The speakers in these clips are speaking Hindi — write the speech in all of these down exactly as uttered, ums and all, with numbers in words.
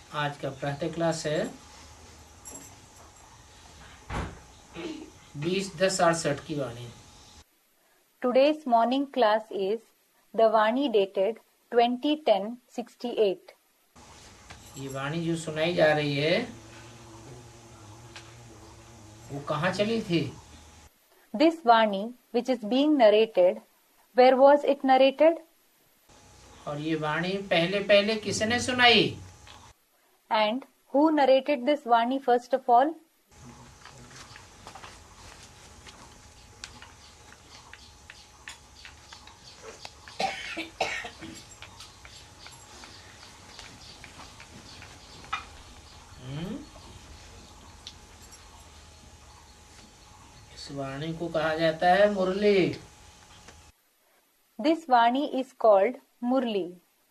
आज का प्रातः क्लास है बीस दस अड़सठ की वाणी। Today's morning class is the Vani dated twenty ten sixty-eight. ये वाणी जो सुनाई जा रही है वो कहाँ चली थी? This Vani, which is being narrated, where was it narrated? और ये वाणी पहले पहले किसने सुनाई? And who narrated this Vani first of all? इस वाणी को कहा जाता है मुरली। This Vani is called Murli.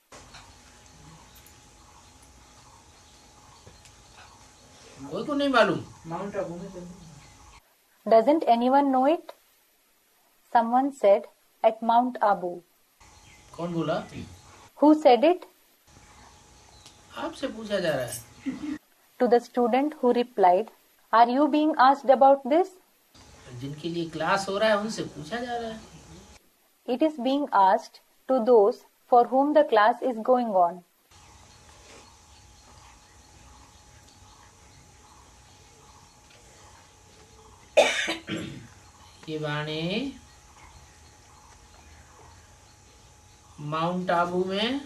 कोई को नहीं मालूम? माउंट आबू में चल। Doesn't anyone know it? Someone said at Mount Abu. कौन बोला? Who said it? आपसे पूछा जा रहा है। To the student who replied, are you being asked about this? जिनके लिए क्लास हो रहा है उनसे पूछा जा रहा है। It is being asked to those for whom the class is going on. ये वाणी माउंट आबू में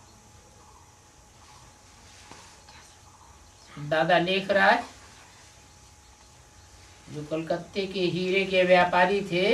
दादा लेखराज जो कलकत्ते के हीरे के व्यापारी थे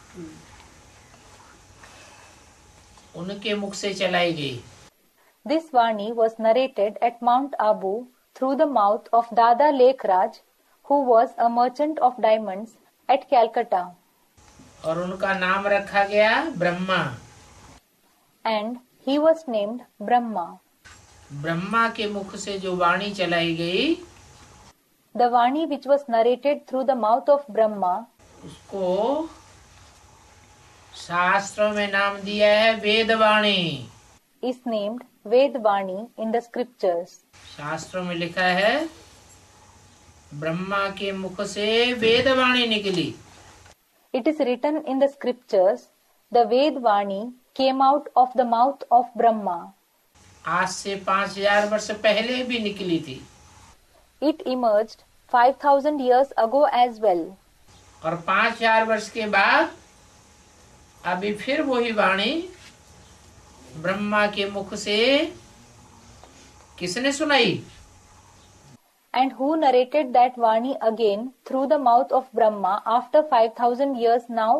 उनके मुख से चलाई गई। This Vani was narrated at Mount Abu through the mouth of Dada Lekhraj, who was a merchant of diamonds at Calcutta. और उनका नाम रखा गया Brahma. And he was named Brahma. Brahma के मुख से जो वाणी चलाई गई The Vani which was narrated through the mouth of Brahma, उसको शास्त्रों में नाम दिया है वेदवाणी। is named Vedvani in the scriptures. शास्त्रों में लिखा है ब्रह्मा के मुख से वेदवाणी निकली। It is written in the scriptures, the Vedvani came out of the mouth of Brahma. आज से पांच हजार वर्ष पहले भी निकली थी। It emerged five thousand years ago as well. और पांच हजार वर्ष के बाद अभी फिर वही वाणी ब्रह्मा के मुख से किसने सुनाई? And who narrated that Vani again through the mouth of Brahma after five thousand years now?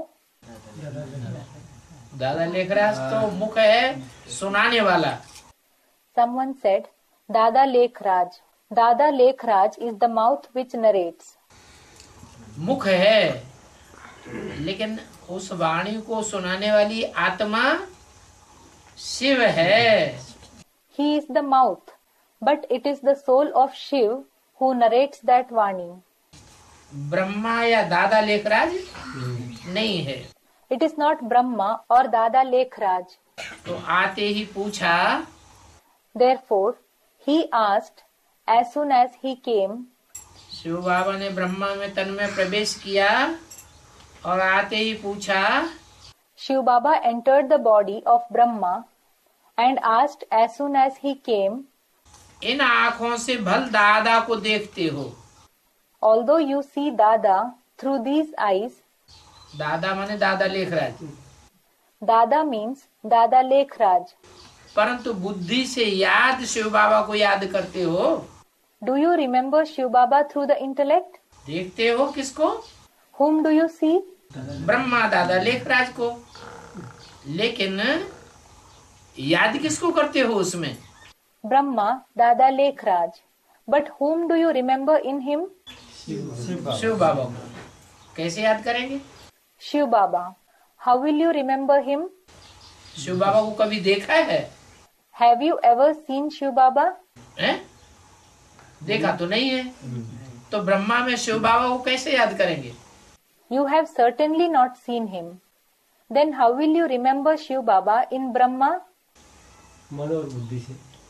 दादा लेखराज तो मुख है सुनाने वाला। Someone said, Dada Lekhraj. Dada Lekhraj is the mouth which narrates. मुख है लेकिन उस वाणी को सुनाने वाली आत्मा शिव है। He is the mouth, but it is the soul of Shiv who narrates that Vani. Brahma या दादा लेखराज नहीं है। It is not Brahma or Dada Lekhraj. तो आते ही पूछा, Therefore, he asked as soon as he came. Shiv बाबा ने ब्रह्मा में तन में प्रवेश किया और आते ही पूछा, Shiv Baba entered the body of Brahma and asked as soon as he came, इन आँखों से भल दादा को देखते हो? although you see Dada through these eyes. दादा माने दादा Lekhraj. Dada means Dada Lekhraj. परंतु बुद्धि से याद शिव बाबा को याद करते हो? Do you remember Shiv Baba through the intellect? देखते हो किसको? Whom do you see? Brahma दादा लेखराज को। लेकिन याद किसको करते हो उसमें? Brahma, Dada Lekhraj. But whom do you remember in him? Shiv बाबा को। कैसे याद करेंगे? Shiv Baba. How will you remember him? Shiv बाबा को कभी देखा है? Have you ever seen Shiv Baba? हैं? देखा तो नहीं है। तो ब्रह्मा में शिव बाबा को कैसे याद करेंगे? You have certainly not seen him. Then how will you remember Shiv Baba in Brahma? मन और बुद्धि से।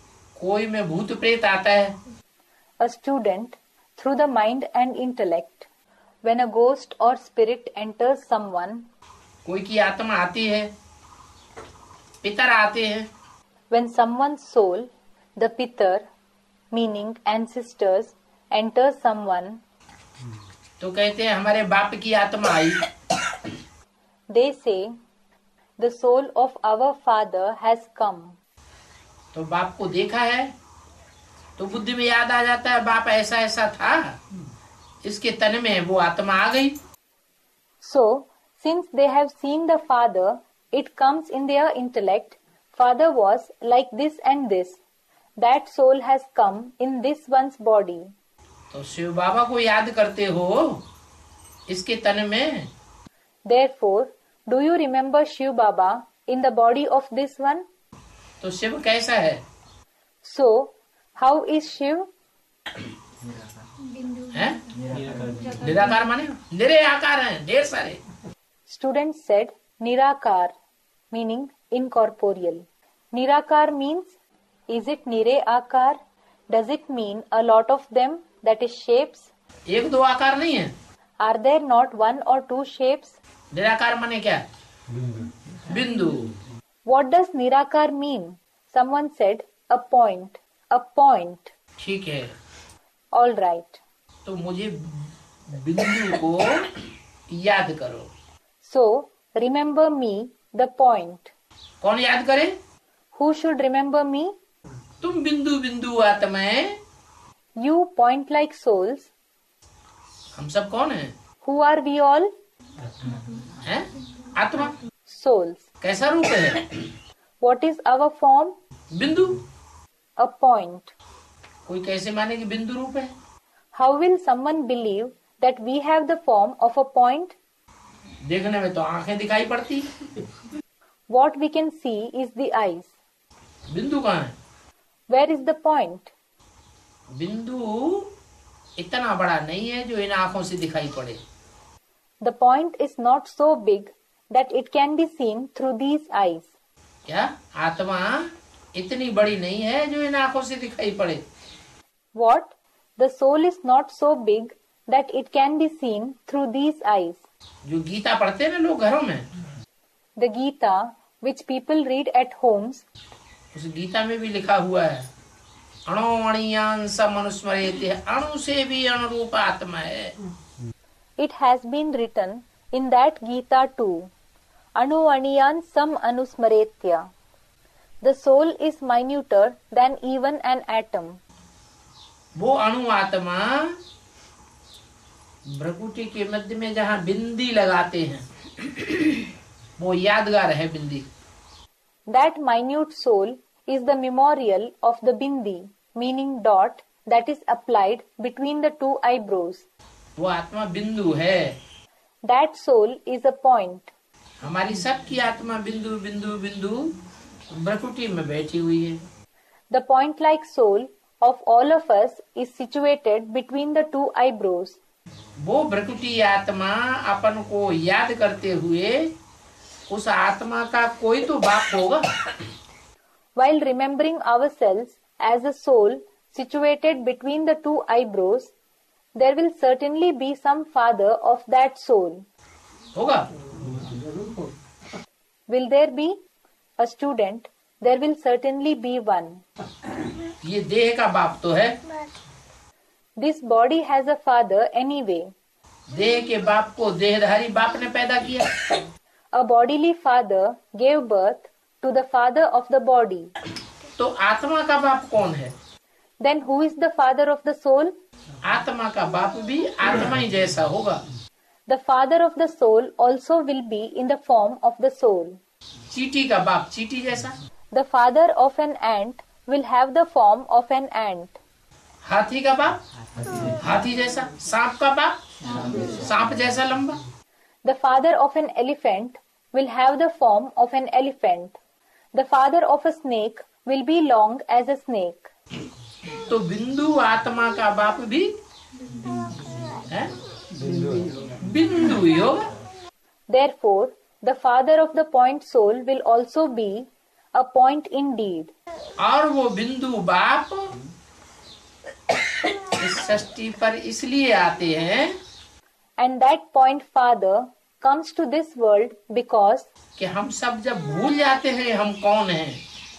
कोई में भूत प्रेत आता है। A student, through the mind and intellect. When a ghost or spirit enters someone, कोई की आत्मा आती है, पितर आते हैं। when someone's soul, the pitar, meaning ancestors, enters someone, तो कहते हैं हमारे बाप की आत्मा आई। they say, the soul of our father has come. तो बाप को देखा है तो बुद्धि में याद आ जाता है बाप ऐसा ऐसा था, इसके तन में वो आत्मा आ गई। So, since they have seen the father, it comes in their intellect, father was like this and this. That soul has come in this one's body. तो शिव बाबा को याद करते हो इसके तन में। Therefore, do you remember Shiv Baba in the body of this one? तो शिव कैसा है? So, how is Shiv? हैं? निराकार माने निरे आकार हैं, ढेर सारे। Student said Nirakar, meaning incorporeal. Nirakar means, is it Nire Akar? Does it mean a lot of them, that is shapes? एक दो आकार नहीं है। Are there not one or two shapes? निराकार माने क्या? बिंदु। What does Nirakar mean? Someone said a point. A point. ठीक है। All right. तो मुझे बिंदु को याद करो। So, remember me, the point. कौन याद करे? Who should remember me? तुम बिंदु बिंदु आत्माएं। You point-like souls. हम सब कौन हैं? Who are we all? हैं? आत्मा। Souls. कैसा रूप है? What is our form? बिंदु। A point. कोई कैसे माने कि बिंदु रूप है? How will someone believe that we have the form of a point? देखने में तो आंखें दिखाई पड़ती। What we can see is the eyes. बिंदु कहाँ है? Where is the point? बिंदु इतना बड़ा नहीं है जो इन आंखों से दिखाई पड़े। The point is not so big that it can be seen through these eyes. क्या? आत्मा इतनी बड़ी नहीं है जो इन आंखों से दिखाई पड़े। What? The soul is not so big that it can be seen through these eyes. जो गीता पढ़ते हैं ना लोग घरों में, The Gita, which people read at homes, उस गीता में भी लिखा हुआ है अणो अणियांश मनुस्मरेति, अणु से भी अणुरूप आत्मा है। it has been written in that Gita too. Anu aniyan sam anusmaretya. The soul is minuter than even an atom. वो अणु आत्मा भ्रकुटी के मध्य में जहाँ बिंदी लगाते हैं वो यादगार है बिंदी। That minute soul is the memorial of the bindi, meaning dot, that is applied between the two eyebrows. वो आत्मा बिंदु है। That soul is a point. हमारी सबकी आत्मा बिंदु बिंदु बिंदु भ्रकुटी में बैठी हुई है। The point-like soul of all of us is situated between the two eyebrows. वो भ्रकुटी आत्मा अपन को याद करते हुए उस आत्मा का कोई तो बाप होगा। While remembering ourselves as a soul situated between the two eyebrows, there will certainly be some father of that soul. होगा? Will there be? A student, there will certainly be one. ये देह का बाप तो है। This body has a father anyway. देह के बाप को देहधारी बाप ने पैदा किया। A bodily father gave birth to the father of the body. तो आत्मा का बाप कौन है? Then who is the father of the soul? आत्मा का बाप भी आत्मा ही जैसा होगा। The father of the soul also will be in the form of the soul. चींटी का बाप चींटी जैसा। The father of an ant will have the form of an ant. हाथी का बाप हाथी जैसा। सांप का बाप सांप जैसा लंबा। The father of an elephant will have the form of an elephant. The father of a snake will be long as a snake. तो बिंदु आत्मा का बाप भी है? बिंदु ही होगा। Therefore, the father of the point soul will also be a point indeed. और वो बिंदु बाप इस सृष्टि पर इसलिए आते हैं And that point father comes to this world because कि हम सब जब भूल जाते हैं हम कौन हैं,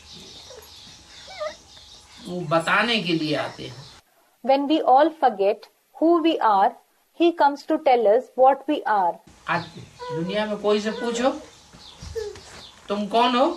वो बताने के लिए आते हैं. when we all forget who we are, he comes to tell us what we are. आज दुनिया में कोई से पूछो तुम कौन हो,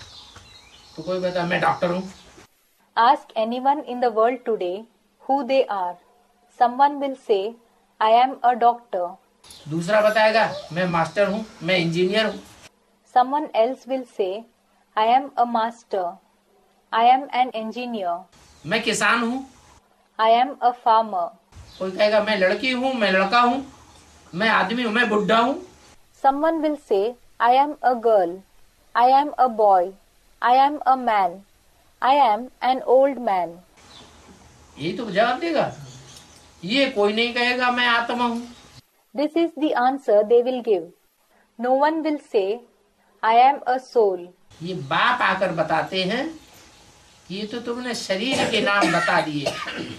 तो कोई बता मैं डॉक्टर हूँ. Ask anyone in the world today who they are. Someone will say, I am a doctor. दूसरा बताएगा मैं मास्टर हूँ, मैं इंजीनियर हूँ. Someone else will say, I am a master. I am an engineer. मैं किसान हूँ. I am a farmer. कोई कहेगा मैं लड़की हूँ, मैं लड़का हूँ, मैं आदमी हूँ, मैं बुढ़ा हूँ. Someone will say, I am a girl. I am a boy. I am a man. I am an old man. यही तो जवाब देगा. ये कोई नहीं कहेगा मैं आत्मा हूँ. This is the answer they will give. No one will say, I am a soul. ये बाप आकर बताते हैं ये तो तुमने शरीर के नाम बता दिए.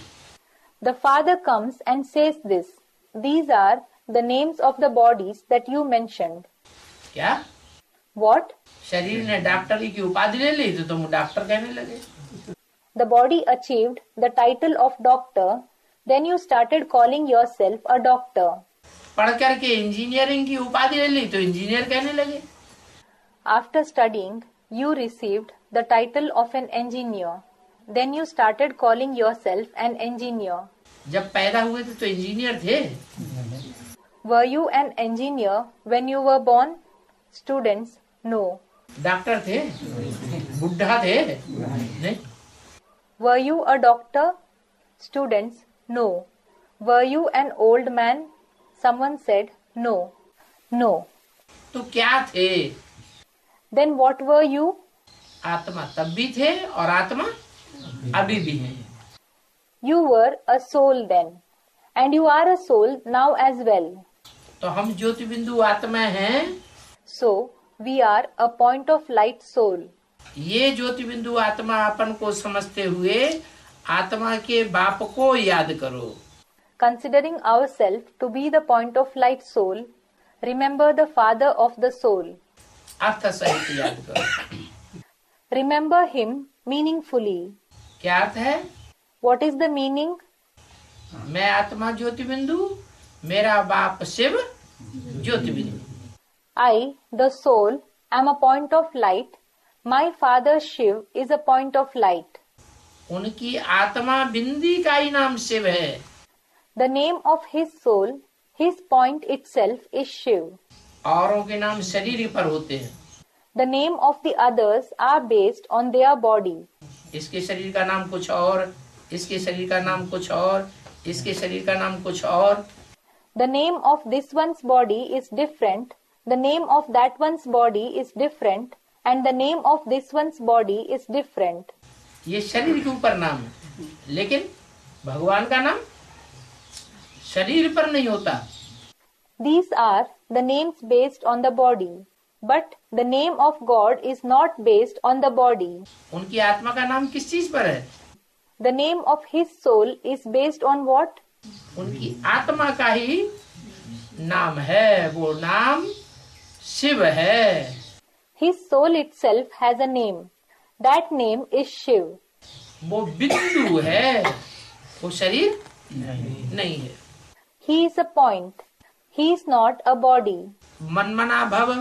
The father comes and says this. These are the names of the bodies that you mentioned. क्या? What? शरीर ने डॉक्टरी की उपाधि ले ली तो तुम डॉक्टर कहने लगे. The body achieved the title of doctor. Then you started calling yourself a doctor. पढ़ करके इंजीनियरिंग की उपाधि ले ली तो इंजीनियर कहने लगे. After studying, you received the title of an engineer. Then you started calling yourself an engineer. जब पैदा हुए थे तो इंजीनियर थे. Were you an engineer when you were born? Students, no. Doctor थे, बुढ़ा थे नहीं. Were you a doctor? Students, no. Were you an old man? Someone said, no. No. तो क्या थे? Then what were you? आत्मा तब भी थे और आत्मा अभी भी है. You were a soul then. And you are a soul now as well. तो हम ज्योति बिंदु आत्मा हैं. So, we are a point of light soul. ये ज्योति बिंदु आत्मा अपन को समझते हुए आत्मा के बाप को याद करो. Considering ourselves to be the point of light soul, remember the father of the soul. अर्थ सहित याद करो. Remember him meaningfully. क्या अर्थ है? What is the meaning? मैं आत्मा ज्योति बिंदु, मेरा बाप शिव ज्योति बिंदु. I, the soul, am a point of light. My father Shiv is a point of light. उनकी आत्मा बिंदी का ही नाम शिव है. The name of his soul, his point itself is Shiv. औरों के नाम शरीर पर होते हैं. The name of the others are based on their body. इसके शरीर का नाम कुछ और, इसके शरीर का नाम कुछ और, इसके शरीर का नाम कुछ और. The name of this one's body is different. The name of that one's body is different. And the name of this one's body is different. ये शरीर के ऊपर नाम है, लेकिन भगवान का नाम शरीर पर नहीं होता. These are the names based on the body. But the name of God is not based on the body. उनकी आत्मा का नाम किस चीज पर है? The name of his soul is based on what? उनकी आत्मा का ही नाम है, वो नाम शिव है. His soul itself has a name. That name is Shiv. वो बिंदु है, वो शरीर नहीं है. He is a point. He is not a body. मनमना भव,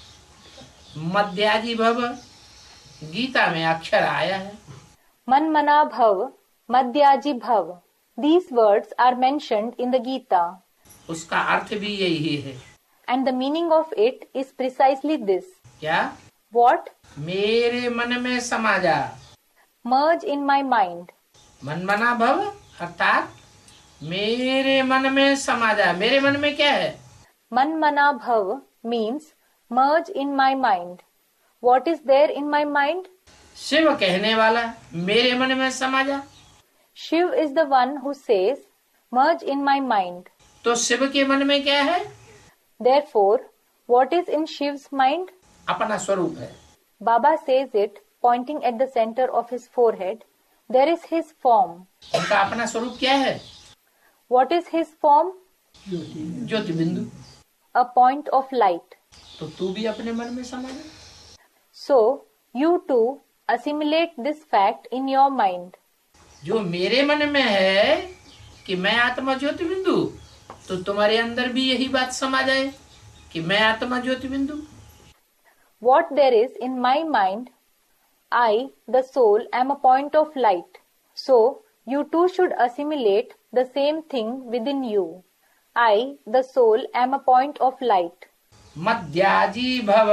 मध्याजी भव, गीता में अक्षर आया है. Manmana bhav, madhyaji bhav. These words are mentioned in the Gita. उसका अर्थ भी यही है. And the meaning of it is precisely this. क्या? What? मेरे मन में समा जा. Merge in my mind. मनमना भव अर्थात मेरे मन में समा जा. मेरे मन में क्या है? Manmana bhav means merge in my mind. What is there in my mind? Shiv कहने वाला मेरे मन में समा जा. Shiv is the one who says, merge in my mind. तो शिव के मन में क्या है? Therefore, what is in Shiv's mind? अपना स्वरूप है. Baba says it, pointing at the center of his forehead. There is his form. उनका अपना स्वरूप क्या है? What is his form? ज्योति बिंदु. A point of light. तो तू भी अपने मन में समा जा. So, you too assimilate this fact in your mind. जो मेरे मन में है कि मैं आत्मा ज्योति बिंदु, तो तुम्हारे अंदर भी यही बात समा जाए कि मैं आत्मा ज्योति बिंदु. What there is in my mind, I, the soul, am a point of light. So, you too should assimilate the same thing within you. I, the soul, am a point of light. मध्याजी भव.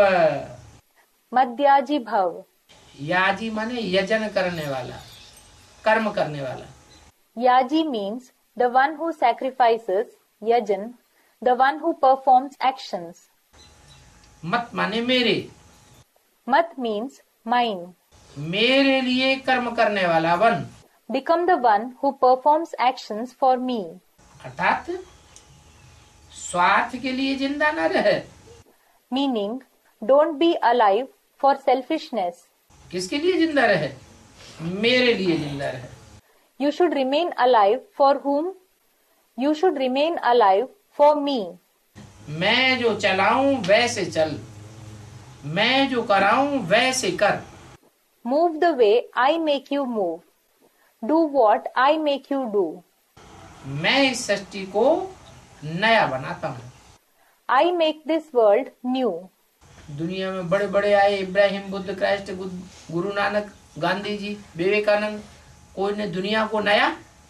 Madhyaji bhav. याजी माने यजन करने वाला, कर्म करने वाला. Yaji means the one who sacrifices, yajan, the one who performs actions. मत माने मेरे. Mat means mine. मेरे लिए कर्म करने वाला one. Become the one who performs actions for me. अर्थात स्वार्थ के लिए जिंदा न रहे. Meaning, don't be alive for selfishness. किसके लिए जिंदा रहे? मेरे लिए जिंदा रहे. You should remain alive for whom? You should remain alive for me. मैं जो चलाऊं वैसे चल, मैं जो कराऊं वैसे कर. Move the way I make you move. Do what I make you do. मैं इस सृष्टि को नया बनाता हूँ. I make this world new. दुनिया में बड़े बड़े आए, इब्राहिम, बुद्ध, क्राइस्ट, गुरु नानक, गांधी जी, विवेकानंद. कोई ने दुनिया को नया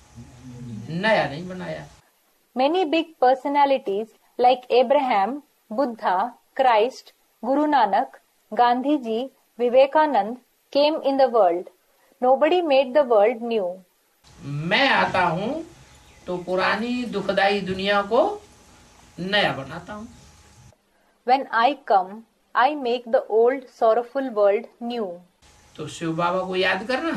नया नहीं बनाया. Many big personalities like Abraham, Buddha, Christ, Guru Nanak, Gandhi ji, Vivekanand came in the world. Nobody made the world new. मैं आता हूँ तो पुरानी दुखदाई दुनिया को नया बनाता हूँ. When I come, I make the old sorrowful world new. तो शिव बाबा को याद करना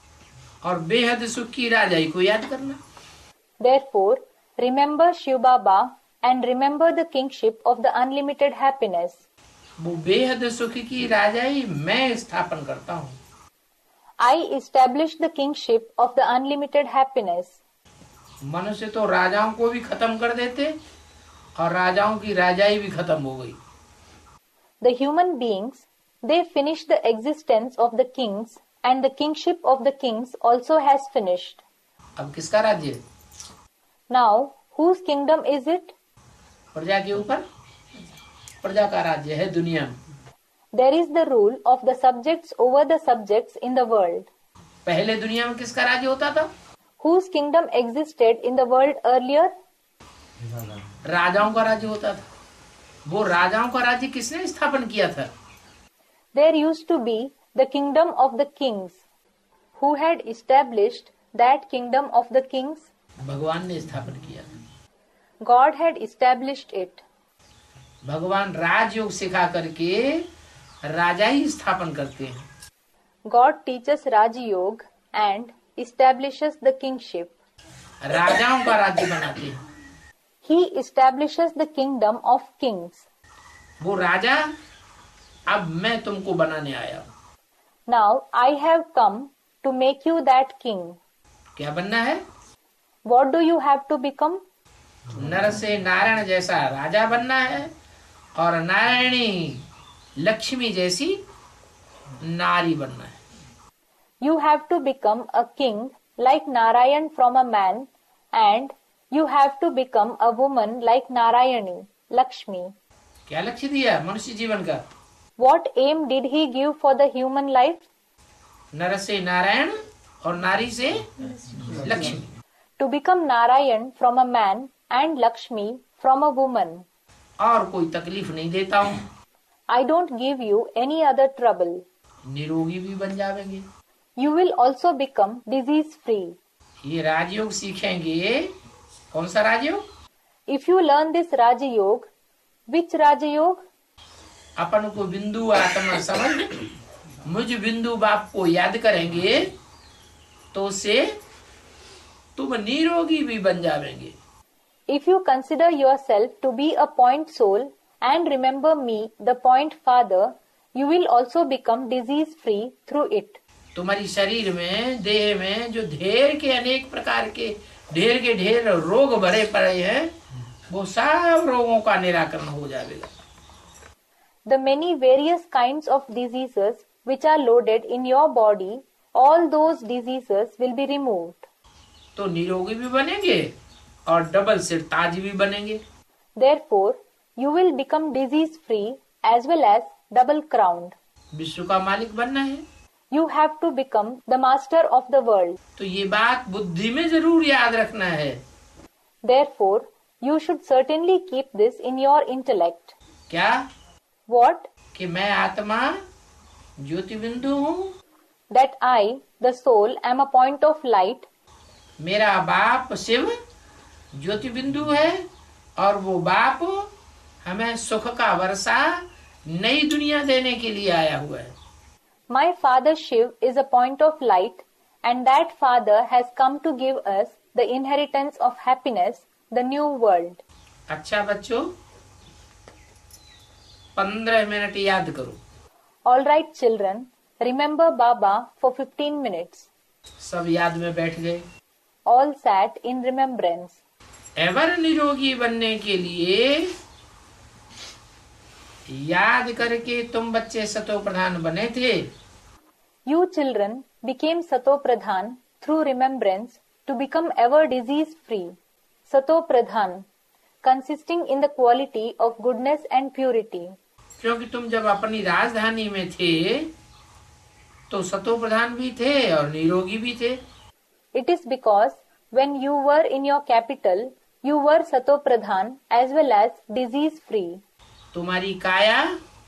और बेहद सुख की राजाई को याद करना. Therefore, remember Shiv Baba and remember the kingship of the unlimited happiness. वो बेहद सुख की राजाई मैं स्थापन करता हूँ. I establish the kingship of the unlimited happiness. मनुष्य तो राजाओं को भी खत्म कर देते और राजाओं की राजाई भी खत्म हो गई. The human beings, they finish the existence of the kings and the kingship of the kings also has finished. अब किसका राज्य है? Now, whose kingdom is it? प्रजा के ऊपर. प्रजा का राज्य है दुनिया में. There is the rule of the subjects over the subjects in the world. पहले दुनिया में किसका राज्य होता था? Whose kingdom existed in the world earlier? राजाओं का राज्य होता था. वो राजाओं का राज्य किसने स्थापन किया था? There used to be the kingdom of the kings. Who had established that kingdom of the kings? भगवान ने स्थापन किया. God had established it. भगवान राजयोग सिखा करके राजाई स्थापन करते हैं. God teaches Raj Yoga and establishes the kingship. राजाओं का राज्य बनाते हैं. He establishes the kingdom of kings. वो राजा अब मैं तुमको बनाने आया हूँ. Now I have come to make you that king. क्या बनना है? What do you have to become? नर से नारायण जैसा राजा बनना है और नारायणी लक्ष्मी जैसी नारी बनना है. You have to become a king like Narayan from a man, and you have to become a woman like Narayani, Lakshmi. क्या लक्ष्य दिया मनुष्य जीवन का? What aim did he give for the human life? नर से नारायण और नारी से Lakshmi. To become Narayan from a man and Lakshmi from a woman. और कोई तकलीफ नहीं देता हूँ. I don't give you any other trouble. निरोगी भी बन जाएंगे. You will also become disease free. ये राजयोग सीखेंगे. कौन सा राजयोग? If you learn this Raja Yoga, which Raja Yoga? अपन को बिंदु आत्मा समझ मुझ बिंदु बाप को याद करेंगे तो से तुम निरोगी भी बन जाएंगे. If you consider yourself to be a point soul and remember me, the point father, you will also become disease free through it. तुम्हारी शरीर में, देह में जो ढेर के अनेक प्रकार के ढेर के ढेर रोग भरे पड़े हैं, वो सब रोगों का निराकरण हो जाएगा. The many various kinds of diseases which are loaded in your body, all those diseases will be removed. तो निरोगी भी बनेंगे और डबल सिर ताज भी बनेंगे. Therefore, you will become disease free as well as double crowned. विश्व का मालिक बनना है. You have to become the master of the world. तो ये बात बुद्धि में जरूर याद रखना है. Therefore, you should certainly keep this in your intellect. क्या? What? कि मैं आत्मा ज्योति बिंदु हूँ. That I, the soul, am a point of light. मेरा बाप शिव ज्योति बिंदु है और वो बाप हमें सुख का वर्षा नई दुनिया देने के लिए आया हुआ है. My father Shiv is a point of light, and that father has come to give us the inheritance of happiness, the new world. अच्छा बच्चों, पंद्रह मिनट याद करो. All right, children, remember Baba for fifteen minutes. सब याद में बैठ गए. All sat in remembrance. Ever निरोगी बनने के लिए याद करके तुम बच्चे सतो प्रधान बने थे. You children became Sato Pradhan through remembrance to become ever disease free. Sato Pradhan, consisting in the quality of goodness and purity. क्योंकि तुम जब अपनी राजधानी में थे तो सतो प्रधान भी थे और निरोगी भी थे. It is because when you were in your capital, you were Sato Pradhan as well as disease free. तुम्हारी काया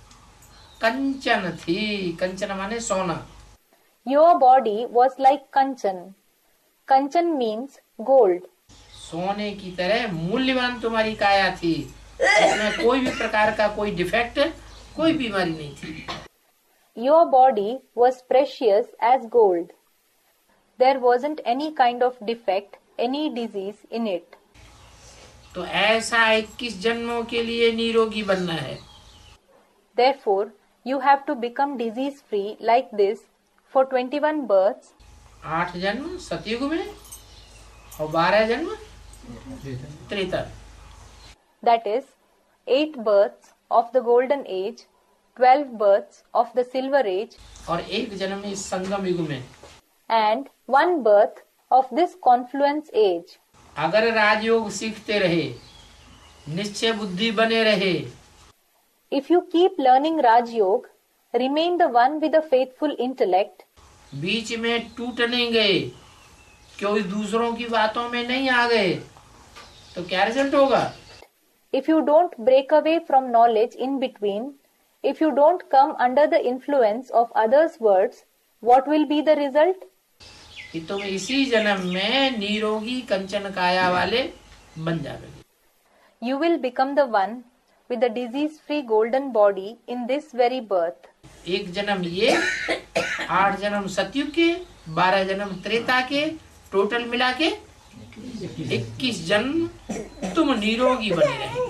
कंचन थी. कंचन माने सोना. Your body was like Kanchan. Kanchan means gold. सोने की तरह मूल्यवान तुम्हारी काया थी. इसमें कोई भी प्रकार का कोई डिफेक्ट, कोई बीमारी नहीं थी. Your body was precious as gold. There wasn't any kind of defect, any disease in it. तो ऐसा इक्कीस जन्मों के लिए निरोगी बनना है. Therefore, you have to become disease free like this for twenty-one births. आठ जन्म सतयुग में और बारह जन्म Treta. That is, eight births of the golden age, twelve births of the silver age, और एक जन्म इस संगम युग में. and one birth of this confluence age. अगर राजयोग सीखते रहे, निश्चय बुद्धि बने रहे, If you keep learning Raj Yoga, remain the one with a faithful intellect, बीच में टूट नहीं गए, कोई दूसरों की बातों में नहीं आ गए, तो क्या रिजल्ट होगा? if you don't break away from knowledge in between, if you don't come under the influence of others' words, what will be the result? कि तुम इसी जन्म में निरोगी कंचन काया वाले बन जाओगे. You will become the one with the disease-free golden body in this very birth. एक जन्म ये, आठ जन्म सतयुग के, बारह जन्म त्रेता के, टोटल मिला के इक्कीस जन्म तुम निरोगी बने रहेंगे.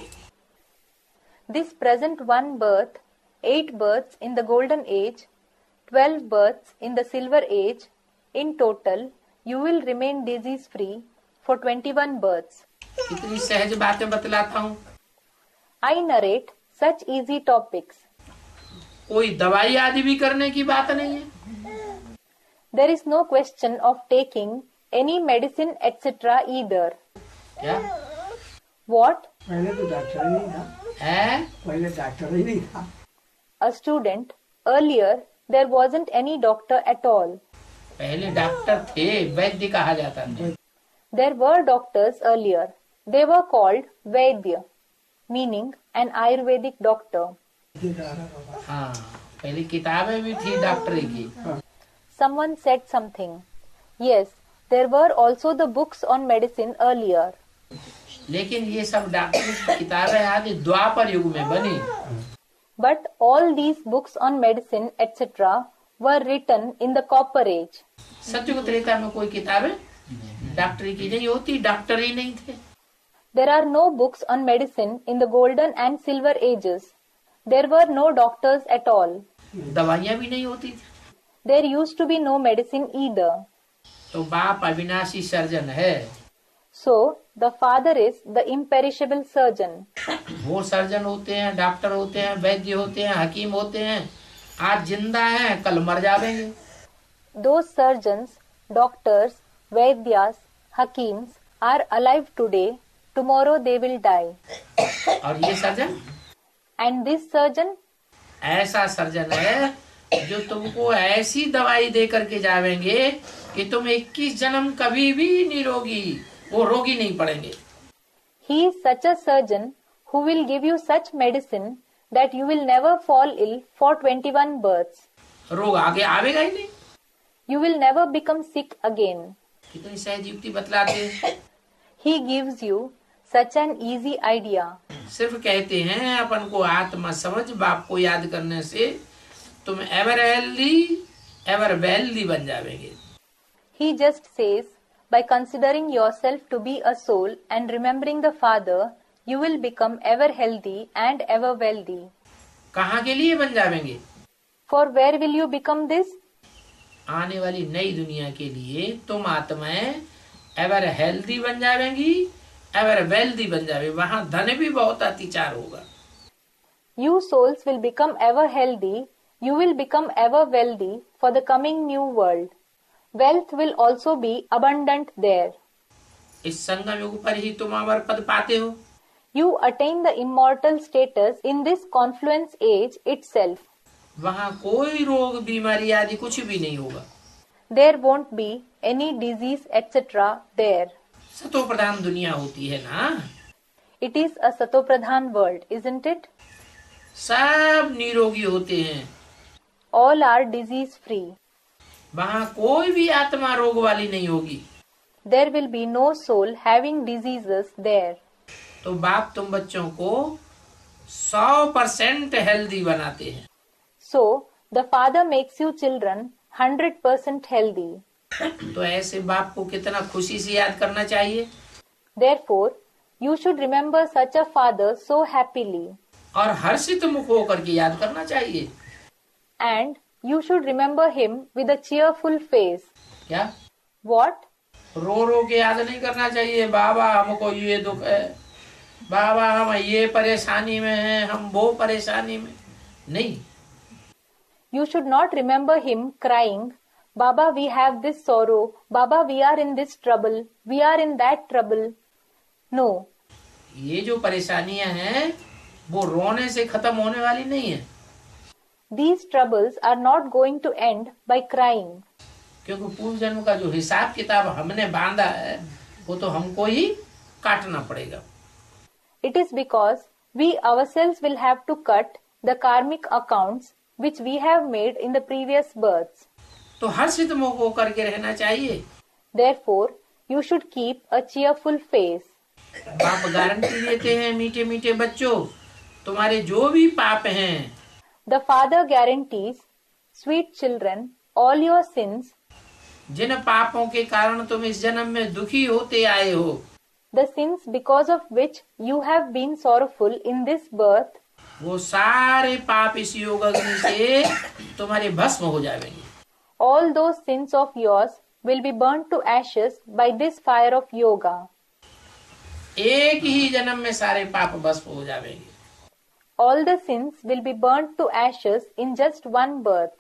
This present one birth, eight births in the golden age, twelve births in the silver age, in total, you will remain disease-free for twenty-one births. कितनी सहज बातें बतलाता हूँ. I narrate such easy topics. कोई दवाई आदि भी करने की बात नहीं है. There is no question of taking any medicine et cetera either. क्या? What? पहले तो डॉक्टर ही नहीं था. है? पहले डॉक्टर ही नहीं था. A student, earlier there wasn't any doctor at all. पहले डॉक्टर थे, वैद्य कहा जाता था. There were doctors earlier. They were called Vaidya, meaning an Ayurvedic doctor. हाँ, पहले किताबें भी थी डॉक्टरी की. Someone said something. Yes, there were also the books on medicine earlier. लेकिन ये सब डॉक्टरी की किताबें आदि द्वापर युग में बनी. But all these books on medicine et cetera were written in the copper age. सतयुग त्रेता में कोई किताबें डॉक्टरी की नहीं होती, डॉक्टर ही नहीं थे. There are no books on medicine in the golden and silver ages. There were no doctors at all. दवाइयाँ भी नहीं होती थी। There used to be no medicine either. तो बाप अविनाशी सर्जन है। So, the father is the imperishable surgeon. वो सर्जन होते हैं, डॉक्टर होते हैं, वैद्य होते हैं, हकीम होते हैं। आज जिंदा हैं, कल मर जाएंगे। Those surgeons, doctors, vaidyas, hakims are alive today. Tomorrow they will die. और ये सर्जन And this surgeon, ऐसा सर्जन है जो तुमको ऐसी दवाई दे करके जावेंगे कि तुम इक्कीस जन्म कभी भी निरोगी, वो रोगी नहीं पड़ेंगे। he is such a surgeon who will give you such medicine that you will never fall ill for twenty-one births. रोग आगे आवेगा ही नहीं। You will never become sick again. कितनी सहज युक्ति बतलाते हैं। He gives you such an easy idea. सिर्फ कहते हैं अपन को आत्मा समझ, बाप को याद करने से तुम एवर हेल्दी एवर वेल्दी बन जाओगे। He just says, by considering yourself to be a soul and remembering the Father, you will become ever healthy and ever wealthy. कहाँ के लिए बन जाएंगे? For where will you become this? आने वाली नई दुनिया के लिए तुम आत्माएं एवर हेल्दी बन जाएंगी, एवर वेल्दी बन जाएगी। वहाँ धन भी बहुत अतिचार होगा। You souls will become ever healthy. You will become ever wealthy for the coming new world. Wealth will also be abundant there. इस संगम युग पर ही तुम अमर पद पाते हो। You attain the immortal status in this confluence age itself. वहाँ कोई रोग बीमारी आदि कुछ भी नहीं होगा। There won't be any disease et cetera there. सतो प्रधान दुनिया होती है ना। It is a Satopradhan world, isn't it? सब निरोगी होते हैं। All are disease free. वहाँ कोई भी आत्मा रोग वाली नहीं होगी। There will be no soul having diseases there. तो बाप तुम बच्चों को सौ परसेंट हेल्दी बनाते हैं। So, the Father makes you children one hundred percent healthy. तो ऐसे बाप को कितना खुशी से याद करना चाहिए। Therefore, you should remember such a Father so happily. और हर्षित मुख होकर के याद करना चाहिए। And you should remember him with a cheerful face. क्या? What? रो रो के याद नहीं करना चाहिए। बाबा हमको ये दुख है, बाबा हम ये परेशानी में हैं, हम वो परेशानी में नहीं। You should not remember him crying, Baba, we have this sorrow, Baba, we are in this trouble, we are in that trouble. No. ये जो परेशानियां हैं वो रोने से खत्म होने वाली नहीं है। These troubles are not going to end by crying. क्योंकि पूर्व जन्म का जो हिसाब किताब हमने बांधा है वो तो हमको ही काटना पड़ेगा। It is because we ourselves will have to cut the karmic accounts which we have made in the previous births. तो हर्षित मुख होकर के रहना चाहिए। Therefore, you should keep a cheerful face. बाप गारंटी देते हैं मीठे मीठे बच्चों, तुम्हारे जो भी पाप हैं, The Father guarantees, sweet children, all your sins, जिन पापों के कारण तुम इस जन्म में दुखी होते आए हो, the sins because of which you have been sorrowful in this birth, वो सारे पाप इस योग अग्नि से तुम्हारे भस्म हो जाएंगे। all those sins of yours will be burnt to ashes by this fire of yoga. एक ही जन्म में सारे पाप भस्म हो जाएंगे। All the sins will be burnt to ashes in just one birth.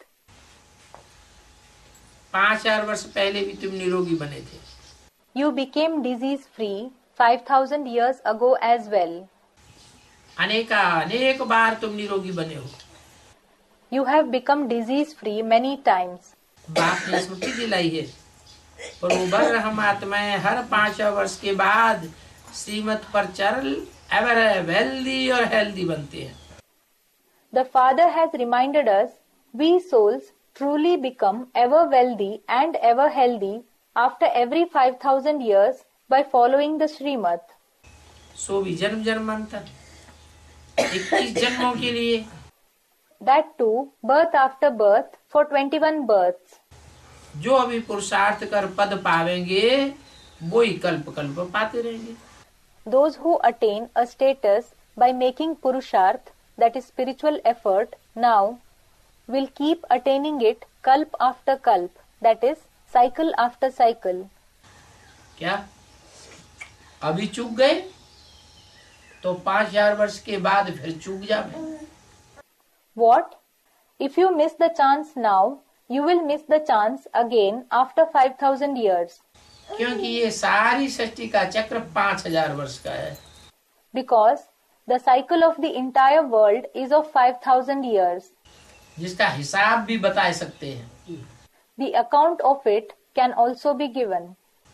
पांच हजार वर्ष पहले भी तुम निरोगी बने थे। You became disease free five thousand years ago as well. अनेका अनेक बार तुम निरोगी बने हो। You have become disease free many times. बाप ने स्मृति दिलाई है, पर वो बर हम आत्माएं हर पांच वर्ष के बाद श्रीमत पर चल एवर वेल्दी और हेल्दी बनते हैं। The Father has reminded us, we souls truly become ever wealthy and ever healthy after every five thousand years by following the Srimad. सो भी जन्म जन्मांतर इक्कीस जन्मों के लिए, That too, birth after birth for twenty-one births. जो अभी पुरुषार्थ कर पद पावेंगे वो ही कल्प कल्प पाते रहेंगे। Those who attain a status by making purusharth, that is spiritual effort, now will keep attaining it kalp after kalp, that is, cycle after cycle. क्या अभी चूक गए तो पांच हजार वर्ष के बाद फिर चूक जावे। What? If you miss the chance now, you will miss the chance again after five thousand years. क्योंकि ये सारी सृष्टि का चक्र पांच हजार वर्ष का है। Because the cycle of the entire world is of five thousand years. जिसका हिसाब भी बता सकते हैं। The account of it can also be given.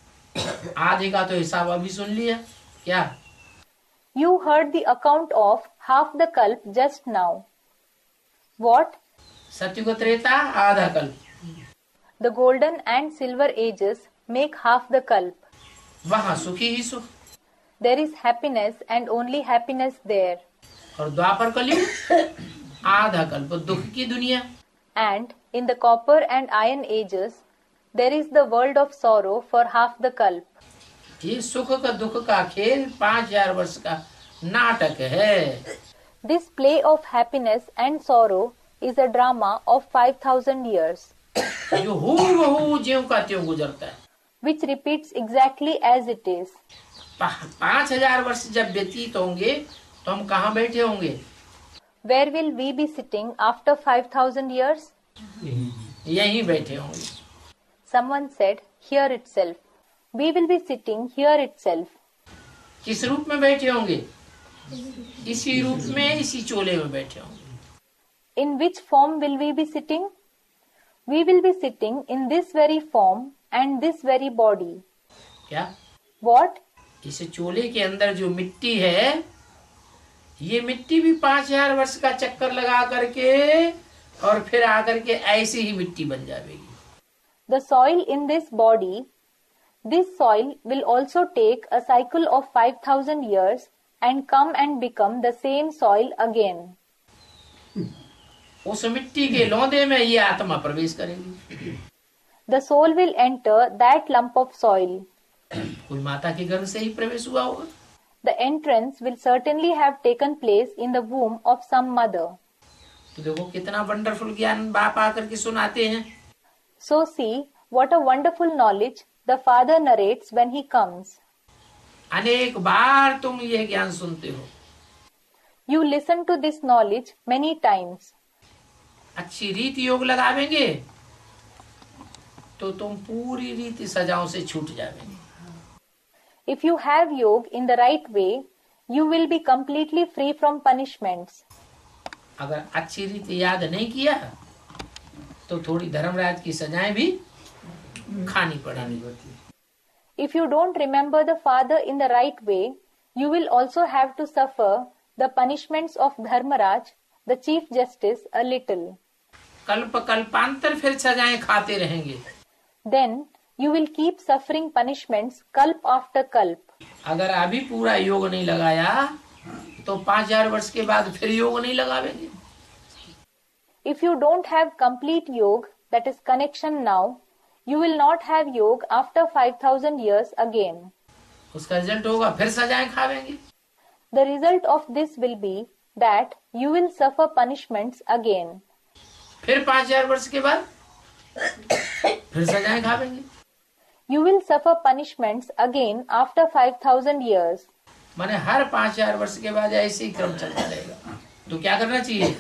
आधे का तो हिसाब अभी सुन लिया। क्या You heard the account of half the kalp just now. What? सत्युग त्रेता आधा कल्प, The golden and silver ages make half the kalp. वहाँ सुखी ही सुख, There is happiness and only happiness there. और द्वापर कलयुग आधा कल्प दुख की दुनिया। And in the copper and iron ages, there is the world of sorrow for half the kalp. ये सुख का दुख का खेल पांच हजार वर्ष का नाटक है। This play of happiness and sorrow is a drama of five thousand years, जो हूबहू ज्यों का त्यों गुजरता है। which repeats exactly as it is. पा- पांच हजार वर्ष जब व्यतीत होंगे तो हम कहाँ बैठे होंगे? Where will we be sitting after five thousand years? यहीं बैठे होंगे। Someone said, here itself. We will be sitting here itself. किस रूप में बैठे होंगे? इसी रूप में, इसी चोले में बैठे होंगे। In which form will we be sitting? We will be sitting in this very form and this very body. क्या What? इस चोले के अंदर जो मिट्टी है, ये मिट्टी भी पांच हजार वर्ष का चक्कर लगा करके और फिर आकर के ऐसी ही मिट्टी बन जाएगी। The soil in this body, this soil will also take a cycle of five thousand years and come and become the same soil again. उस मिट्टी के लौंदे में ये आत्मा प्रवेश करेगी। The soul will enter that lump of soil. कोई माता के गर्भ से ही प्रवेश हुआ होगा। The entrance will certainly have taken place in the womb of some mother. तो देखो कितना वंडरफुल ज्ञान बाप आकर के सुनाते हैं। So see what a wonderful knowledge the father narrates when he comes. अनेक बार तुम ये ज्ञान सुनते हो। You listen to this knowledge many times. अच्छी रीति योग लगावेंगे तो तुम पूरी रीति सजाओं से छूट जावेंगे। If you have yoga in the right way, you will be completely free from punishments. अगर अच्छी रीति याद नहीं किया तो थोड़ी धर्मराज की सजाएं भी खानी पड़ेगी। If you don't remember the father in the right way, you will also have to suffer the punishments of Dharmaraj, the chief justice, a little. कल्प कल्पांतर फिर सजाएं खाते रहेंगे। Then you will keep suffering punishments kalp after kalp. अगर अभी पूरा योग नहीं लगाया तो पांच हजार वर्ष के बाद फिर योग नहीं लगावेंगे। If you don't have complete yoga, that is connection now, you will not have yoga after five thousand years again. उसका रिजल्ट होगा फिर सजाएं खावेंगे। The result of this will be that you will suffer punishments again. फिर पांच हजार वर्ष के बाद फिर सजाएं खावेंगे। You will suffer punishments again after five thousand years. माने हर पांच हजार वर्ष के बाद ऐसे ही क्रम चलता रहेगा। तो क्या करना चाहिए?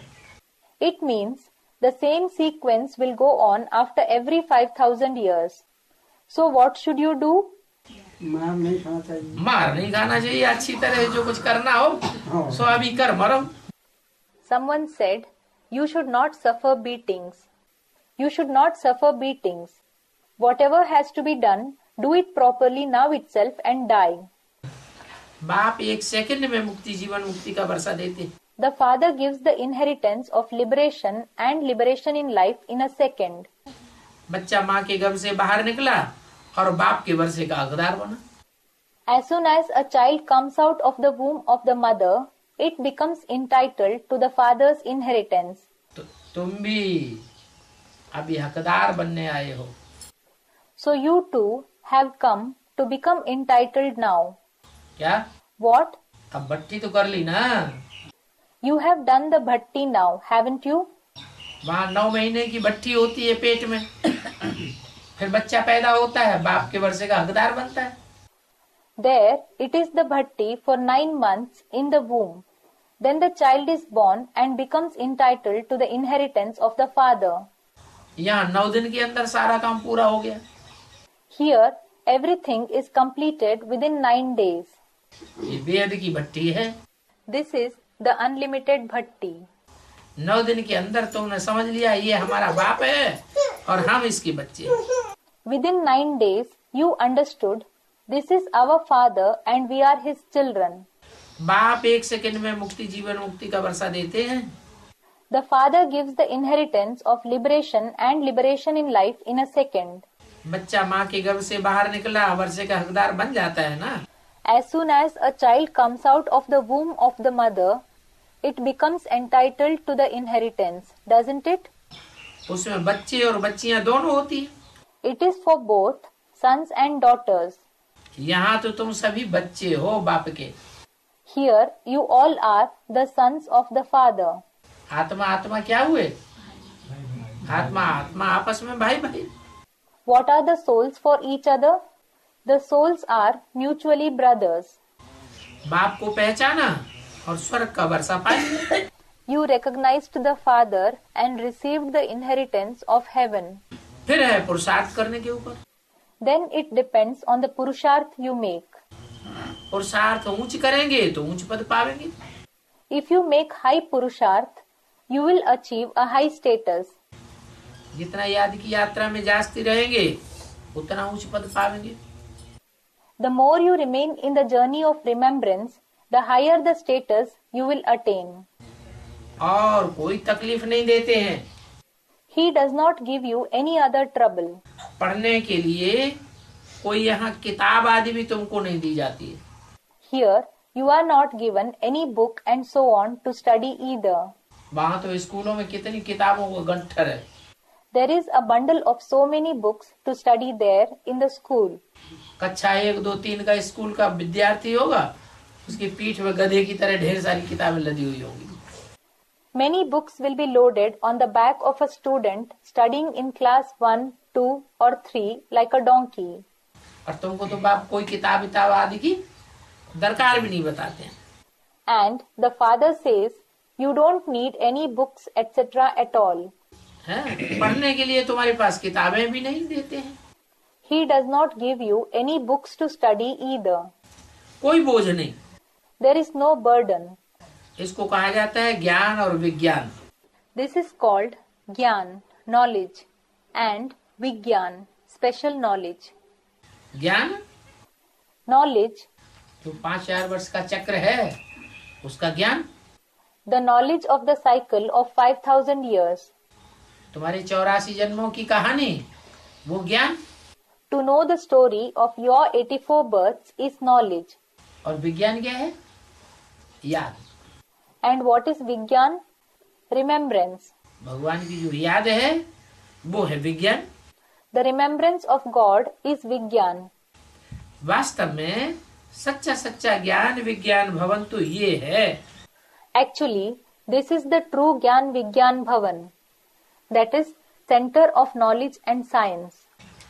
It means the same sequence will go on after every five thousand years. So what should you do? मार नहीं खाना चाहिए। मार नहीं खाना चाहिए। अच्छी तरह जो कुछ करना हो सो अभी कर मरो। Someone said, you should not suffer beatings. You should not suffer beatings. Whatever has to be done, do it properly now itself and die. बाप एक सेकंड में मुक्ति, जीवन मुक्ति का वर्षा देते। The father gives the inheritance of liberation and liberation in life in a second. बच्चा माँ के गर्भ से बाहर निकला और बाप के वर्षे का हकदार बना। As soon as a child comes out of the womb of the mother, it becomes entitled to the father's inheritance. तो तुम भी अभी हकदार बनने आए हो। So you too have come to become entitled now. क्या? What? अब भट्टी तो कर ली ना। You have done the bhatti now, haven't you? वहाँ नौ महीने की भट्ठी होती है पेट में, फिर बच्चा पैदा होता है, बाप के वर्षे का हकदार बनता है। There it is the bhatti for nine months in the womb. Then the child is born and becomes entitled to the inheritance of the father. यहाँ नौ दिन के अंदर सारा काम पूरा हो गया। Here everything is completed within nine days. ये वेद की भट्टी है। This is the unlimited bhatti. नौ दिन के अंदर तुमने समझ लिया ये हमारा बाप है और हम इसके बच्चे। Within nine days you understood this is our father and we are his children. बाप एक सेकंड में मुक्ति, जीवन मुक्ति का वर्षा देते हैं। The father gives the inheritance of liberation and liberation in life in a second. बच्चा माँ के गर्भ से बाहर निकला, वर्षे का हकदार बन जाता है ना। As soon as a child comes out of the womb of the mother, it becomes entitled to the inheritance, doesn't it? उसमें बच्चे और बच्चियां दोनों होती है। It is for both sons and daughters. यहाँ तो तुम सभी बच्चे हो बाप के। Here you all are the sons of the father. आत्मा आत्मा क्या हुए? आत्मा आत्मा आपस में भाई भाई। What are the souls for each other? The souls are mutually brothers. बाप को पहचाना और स्वर्ग का वर्षा पाई। You recognized the father and received the inheritance of heaven. फिर है पुरुषार्थ करने के ऊपर। Then it depends on the purusharth you make. पुरुषार्थ ऊंच करेंगे तो ऊंच पद पावेंगे। If you make high purusharth, you will achieve a high status. जितना याद की यात्रा में जास्ती रहेंगे उतना ऊंच पद पावेंगे। The more you remain in the journey of remembrance, the higher the status you will attain. और कोई तकलीफ नहीं देते हैं। He does not give you any other trouble. पढ़ने के लिए कोई यहाँ किताब आदि भी तुमको नहीं दी जाती है। Here you are not given any book and so on to study either. वहाँ तो स्कूलों में कितनी किताबों का गंठर है। There is a bundle of so many books to study there in the school. कक्षा एक दो तीन का स्कूल का विद्यार्थी होगा, उसकी पीठ में गधे की तरह ढेर सारी किताबें लदी हुई होंगी। Many books will be loaded on the back of a student studying in class one, two or three like a donkey. और तुमको तो बाप कोई किताब किताब आदि की दरकार भी नहीं बताते हैं। And the father says, you don't need any books et cetera at all. हैं? पढ़ने के लिए तुम्हारे पास किताबें भी नहीं देते हैं। He does not give you any books to study either. कोई बोझ नहीं। There is no burden. इसको कहा जाता है ज्ञान और विज्ञान। This is called Gyan, knowledge, and Vigyan, special knowledge. ज्ञान Knowledge, जो पांच हजार वर्ष का चक्र है उसका ज्ञान। the knowledge of the cycle of five thousand years. तुम्हारे चौरासी जन्मों की कहानी वो ज्ञान। To know the story of your eighty-four births is knowledge. और विज्ञान क्या है? याद। And what is Vigyan? Remembrance. भगवान की जो याद है वो है विज्ञान। The remembrance of God is Vigyan. वास्तव में सच्चा सच्चा ज्ञान विज्ञान भवन तो ये है। Actually, this is the true Gyan Vigyan Bhavan. That is center of knowledge and science.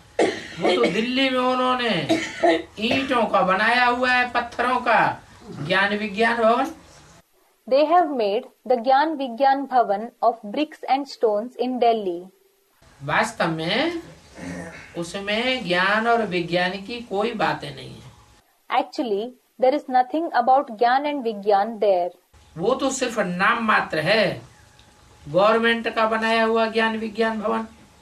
वो तो दिल्ली में उन्होंने ईंटों का बनाया हुआ है, पत्थरों का ज्ञान विज्ञान भवन। They have made the Gyan Vigyan Bhavan of bricks and stones in Delhi. वास्तव में उसमें ज्ञान और विज्ञान की कोई बातें नहीं है। Actually, there is nothing about Gyan and Vigyan there. वो तो सिर्फ नाम मात्र है। गवर्नमेंट का बनाया हुआ ज्ञान विज्ञान भवन,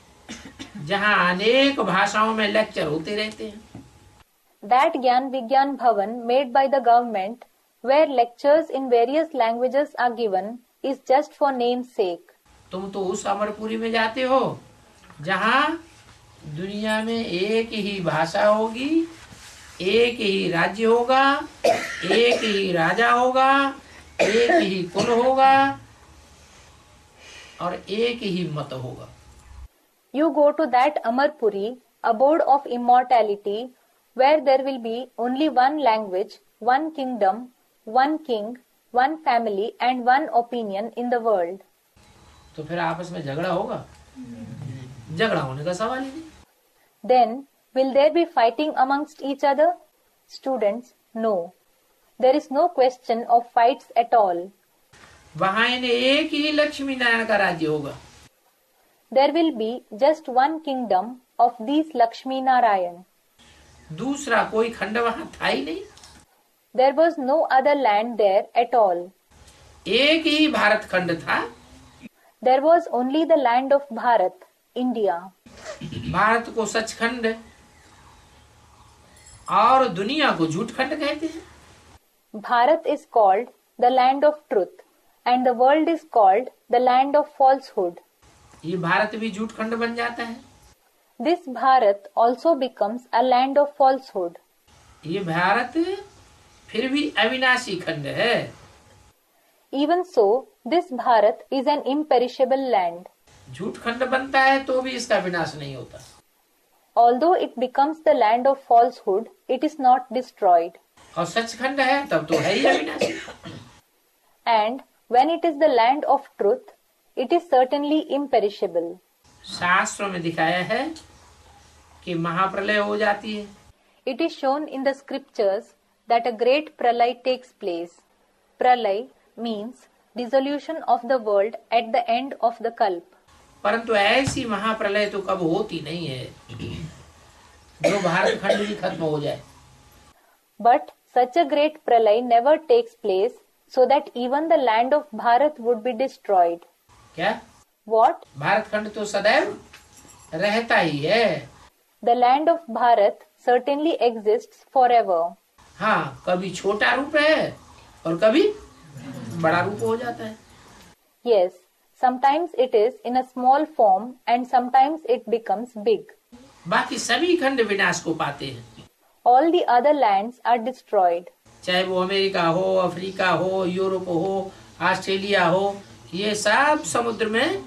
जहाँ अनेक भाषाओं में लेक्चर होते रहते हैं। That Gyan Vigyan Bhavan made by the government, where lectures in various languages are given, is just for name's sake. तुम तो उस अमरपुरी में जाते हो जहाँ दुनिया में एक ही भाषा होगी, एक ही राज्य होगा, एक ही राजा होगा, एक ही कुल होगा और एक ही मत होगा। You go to that Amarpuri, abode of immortality, where there will be only one language, one kingdom, one king, one family and one opinion in the world. तो फिर आपस में झगड़ा होगा? झगड़ा होने का सवाल ही नहीं। Then, will there be fighting amongst each other? Students, no. There is no question of fights at all. वहां इन्हें एक ही लक्ष्मी नारायण का राज्य होगा। There will be just one kingdom of these Lakshmi Narayan. दूसरा कोई खंड वहां था ही नहीं। There was no other land there at all. एक ही भारत खंड था। There was only the land of Bharat, India. Bharat को सचखंड और दुनिया को झूठ खंड कहते हैं। Bharat is called the land of truth and the world is called the land of falsehood. ये भारत भी झूठ खंड बन जाता है। This Bharat also becomes a land of falsehood. ये भारत फिर भी अविनाशी खंड है। Even so, this Bharat is an imperishable land. झूठ खंड बनता है तो भी इसका विनाश नहीं होता। Although it becomes the land of falsehood, it is not destroyed. और सचखंड है तब तो है ही अविनाशी। And when it is the land of truth, it is certainly imperishable. शास्त्रों में दिखाया है कि महाप्रलय हो जाती है। It is shown in the scriptures that a great pralay takes place. Pralay means dissolution of the world at the end of the kalp. परंतु ऐसी महाप्रलय तो कब होती नहीं है जो भारत खंड भी खत्म हो जाए। But such a great pralay never takes place so that even the land of Bharat would be destroyed. क्या? What? भारत खंड तो सदैव रहता ही है। The land of Bharat certainly exists forever. हाँ, कभी छोटा रूप है और कभी बड़ा रूप हो जाता है। Yes, sometimes it is in a small form and sometimes it becomes big. बाकी सभी खंड विनाश को पाते हैं। All the other lands are destroyed. चाहे वो अमेरिका हो, अफ्रीका हो, यूरोप हो, ऑस्ट्रेलिया हो, ये सब समुद्र में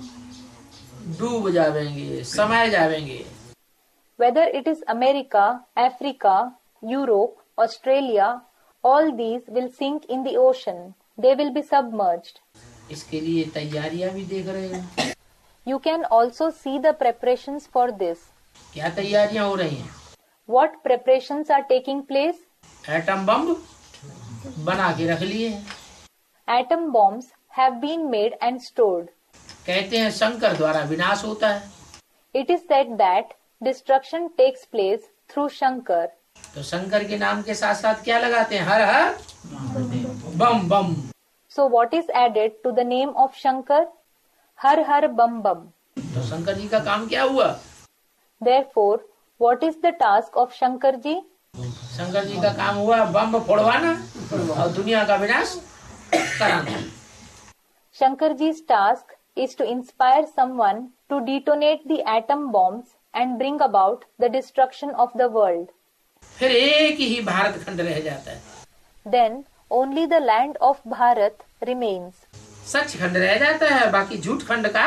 डूब जाएंगे, समाये जाएंगे। Whether it is America, Africa, Europe, Australia, all these will sink in the ocean. They will be submerged. इसके लिए तैयारियां भी देख रहे हैं। You can also see the preparations for this. क्या तैयारियां हो रही हैं? What preparations are taking place? Atom bomb बना के रख लिए हैं। Atom bombs have been made and stored. कहते हैं शंकर द्वारा विनाश होता है। It is said that destruction takes place through Shankar. तो शंकर के नाम के साथ साथ क्या लगाते हैं? हर हर बम बम। So what is added to the name of Shankar? Har Har Bam Bam. तो शंकर जी का काम क्या हुआ? Therefore, what is the task of Shankar ji? Shankar ji का काम हुआ बम फोड़वाना और दुनिया का विनाश कराना। Shankar ji's task is to inspire someone to detonate the atom bombs and bring about the destruction of the world. फिर एक ही भारत खंड रह जाता है। Then only the land of Bharat remains. सच खंड रह जाता है, बाकी झूठ खंड का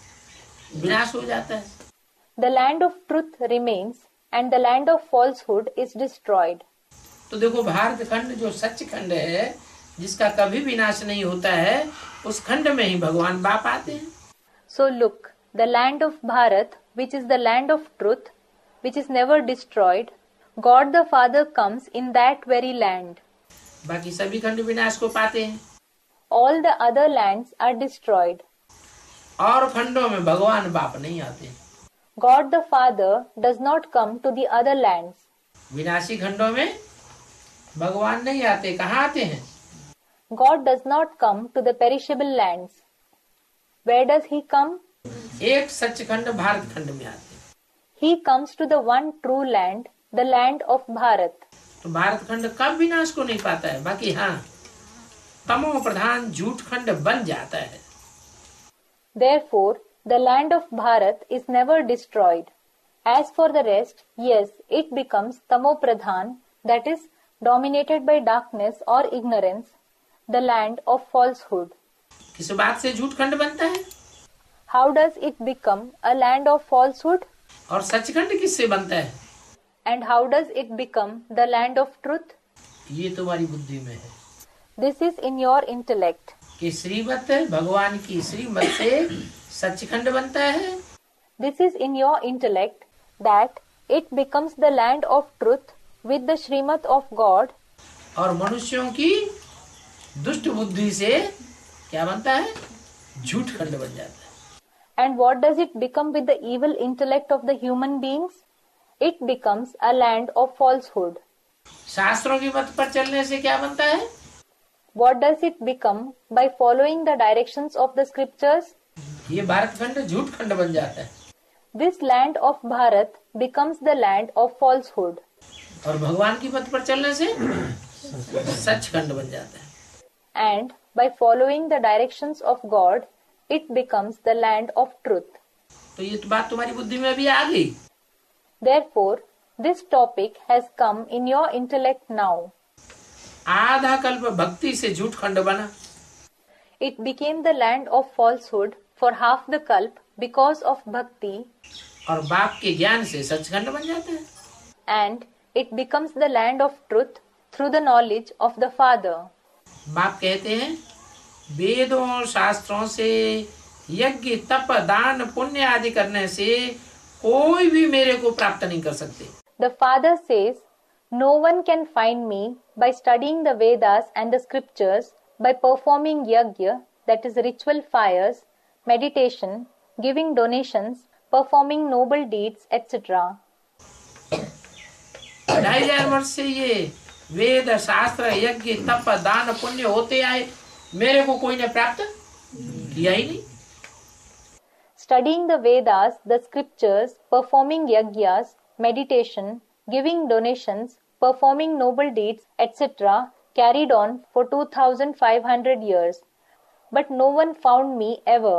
विनाश हो जाता है। The land of truth remains and the land of falsehood is destroyed. तो देखो भारत खंड जो सच खंड है, जिसका कभी विनाश नहीं होता है, उस खंड में ही भगवान बाप आते हैं। So look, the land of Bharat, which is the land of truth, which is never destroyed, God the Father comes in that very land. बाकी सभी खंड विनाश को पाते हैं। All the other lands are destroyed. और खंडों में भगवान बाप नहीं आते। God the Father does not come to the other lands. विनाशी खंडों में भगवान नहीं आते। कहाँ आते हैं? God does not come to the perishable lands. Where does he come? एक सच खंड भारत खंड में आते हैं। He comes to the one true land, the land of Bharat. तो भारत खंड कब विनाश को नहीं पाता है? बाकी हाँ, तमो प्रधान झूठ खंड बन जाता है। Therefore, the land of Bharat is never destroyed. As for the rest, yes, it becomes Tamo Pradhan, that is, dominated by darkness or ignorance, the land of falsehood. किस बात से झूठ खंड बनता है? How does it become a land of falsehood? और सचखंड किससे बनता है? And how does it become the land of truth? ये तुम्हारी बुद्धि में है This is in your intellect. कि श्रीमत भगवान की श्रीमत से सचखंड बनता है। This is in your intellect that it becomes the land of truth with the Srimad of God. और मनुष्यों की दुष्ट बुद्धि से क्या बनता है? झूठ खंड बन जाता है। And what does it become with the evil intellect of the human beings? It becomes a land of falsehood. शास्त्रों की मत पर चलने से क्या बनता है? What does it become by following the directions of the scriptures? ये भारत खंड झूठ खंड बन जाता है। This land of Bharat becomes the land of falsehood. और भगवान की पथ पर चलने से सच खंड बन जाता है। And by following the directions of God, it becomes the land of truth. तो ये तो बात तुम्हारी बुद्धि में अभी आ गई। Therefore, this topic has come in your intellect now. आधा कल्प भक्ति से झूठ खंड बना। It became the land of falsehood for half the kalp because of bhakti, और बाप के ज्ञान से सचखंड बन जाता है। and it becomes the land of truth through the knowledge of the Father. बाप कहते हैं वेदों और शास्त्रों से यज्ञ तप दान पुण्य आदि करने से कोई भी मेरे को प्राप्त नहीं कर सकते। The Father says, no one can find me by studying the Vedas and the scriptures, by performing yajna, that is ritual fires, meditation, giving donations, performing noble deeds, et cetera. ढाई हजार वर्ष से ये वेद शास्त्र यज्ञ तप दान पुण्य होते आए, मेरे को कोई ने प्राप्त किया ही नहीं। Studying the Vedas, the scriptures, performing yajnas, meditation, giving donations, performing noble deeds, et cetera, carried on for two thousand five hundred years. But no one found me ever.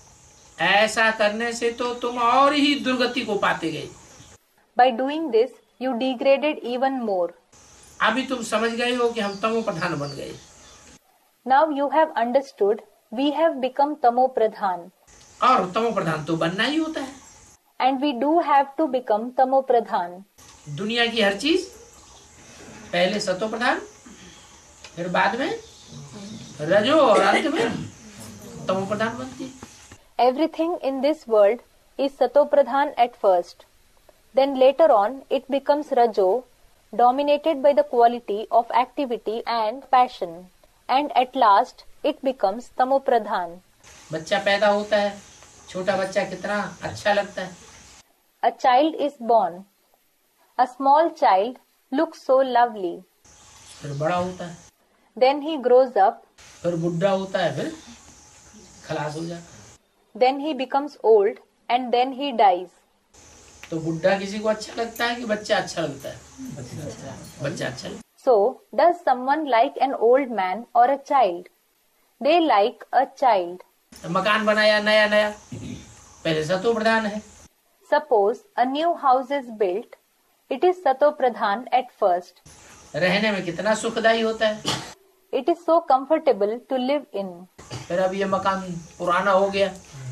ऐसा करने से तो तुम और ही दुर्गति को पाते गए। By doing this, you degraded even more. अभी तुम समझ गए हो कि हम तमो प्रधान बन गए। Now you have understood, we have become Tamo Pradhan. और तमो प्रधान तो बनना ही होता है। And we do have to become Tamo Pradhan. दुनिया की हर चीज पहले सतो प्रधान, फिर बाद में रजो और अंत में तमो प्रधान बनती है। Everything in this world is Sato Pradhan at first. Then later on it becomes Rajo, dominated by the quality of activity and passion. And at last it becomes Tamo Pradhan. बच्चा पैदा होता है, छोटा बच्चा कितना अच्छा लगता है। A child is born. A small child looks so lovely. फिर बड़ा होता है, Then he grows up. फिर बुढ़ा होता है, फिर खलास हो जाता है। Then he becomes old and then he dies. तो बुढ़ा किसी को अच्छा लगता है कि बच्चा अच्छा लगता है? बच्चा अच्छा लगता है। So, does someone like an old man or a child? They like a child. मकान बनाया नया नया, पहले सतो प्रधान है। Suppose a new house is built. It is Sato Pradhan at first. रहने में कितना सुखदायी होता है। It is so comfortable to live in. फिर अब ये मकान पुराना हो गया,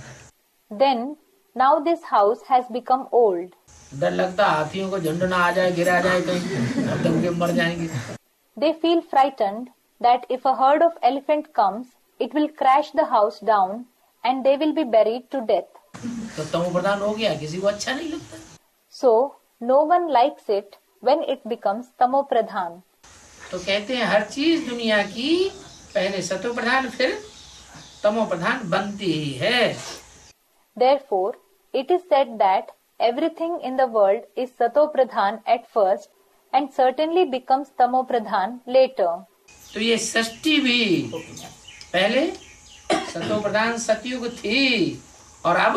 Then, now this house has become old. डर लगता हाथियों को झुंड ना आ जाए, गिरा जाए कहीं, अब दम के मर जाएंगे। They feel frightened that if a herd of elephant comes, it will crash the house down and they will be buried to death. तो तमो प्रधान हो गया, किसी को अच्छा नहीं लगता। So, no one likes it when it becomes Tamo Pradhan. तो कहते हैं हर चीज दुनिया की पहले सतो प्रधान फिर तमो प्रधान बनती ही है। Therefore, it is said that everything in the world is Sato Pradhan at first and certainly becomes Tamo Pradhan later. तो ये सृष्टि भी पहले सतो प्रधान सतयुग थी और अब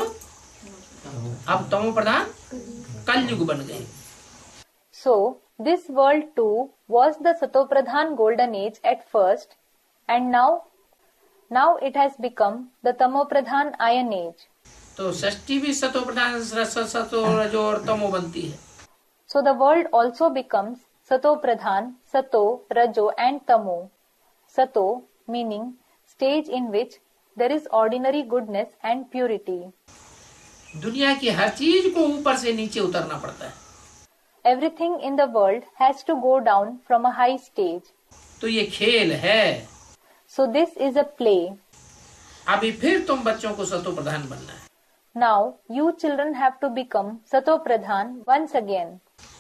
अब तमो प्रधान कलयुग बन गई। So, this world too was the Sato Pradhan golden age at first and now, now it has become the Tamo Pradhan iron age. तो सृष्टि भी सतो प्रधान सतो रजो और तमो बनती है। So the world also becomes Sato Pradhan, Sato, Rajo and Tamo. Sato meaning stage in which there is ordinary goodness and purity. दुनिया की हर चीज को ऊपर से नीचे उतरना पड़ता है। Everything in the world has to go down from a high stage. तो ये खेल है। So this is a play. अभी फिर तुम बच्चों को सतो प्रधान बनना है। Now you children have to become Sato Pradhan once again.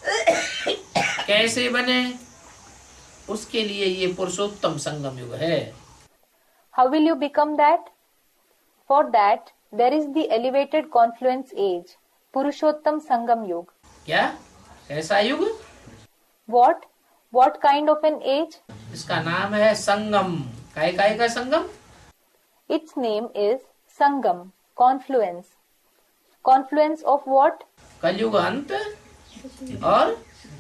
कैसे बने? उसके लिए ये पुरुषोत्तम संगम युग है। How will you become that? For that there is the elevated confluence age, Purushottam Sangam Yug. क्या? कैसा युग? What? What kind of an age? इसका नाम है संगम। काय काय का संगम? Its name is Sangam, confluence. Confluence of what? कलयुग अंत और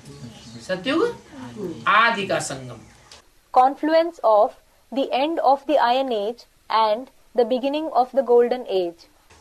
सतयुग आदि का संगम। Confluence of the end of the Iron Age and the beginning of the Golden Age.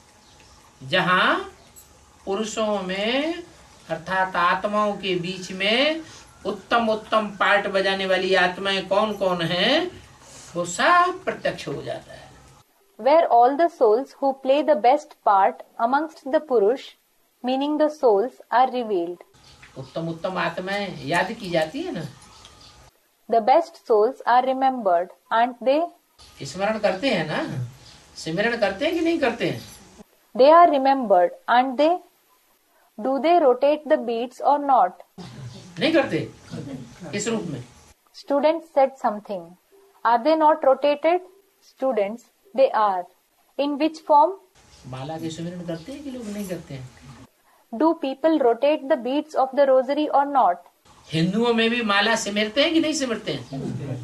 जहाँ पुरुषों में अर्थात आत्माओं के बीच में उत्तम उत्तम पार्ट बजाने वाली आत्माएं कौन कौन हैं, वो सब प्रत्यक्ष हो जाता है। Where all the souls who play the best part amongst the Purush, meaning the souls, are revealed. उत्तम उत्तम आत्माएं याद की जाती है ना, The best souls are remembered, aren't they? स्मरण करते हैं ना, सिमरण करते हैं कि नहीं करते हैं? They are remembered, aren't they? Do they rotate the beats or not? नहीं करते। किस रूप में? Students said something. Are they not rotated? Students, they are. In which form? माला के सुमिरन करते हैं कि लोग नहीं करते हैं? Do people rotate the beads of the rosary or not? हिंदुओं में भी माला सिमरते हैं कि नहीं सिमरते हैं?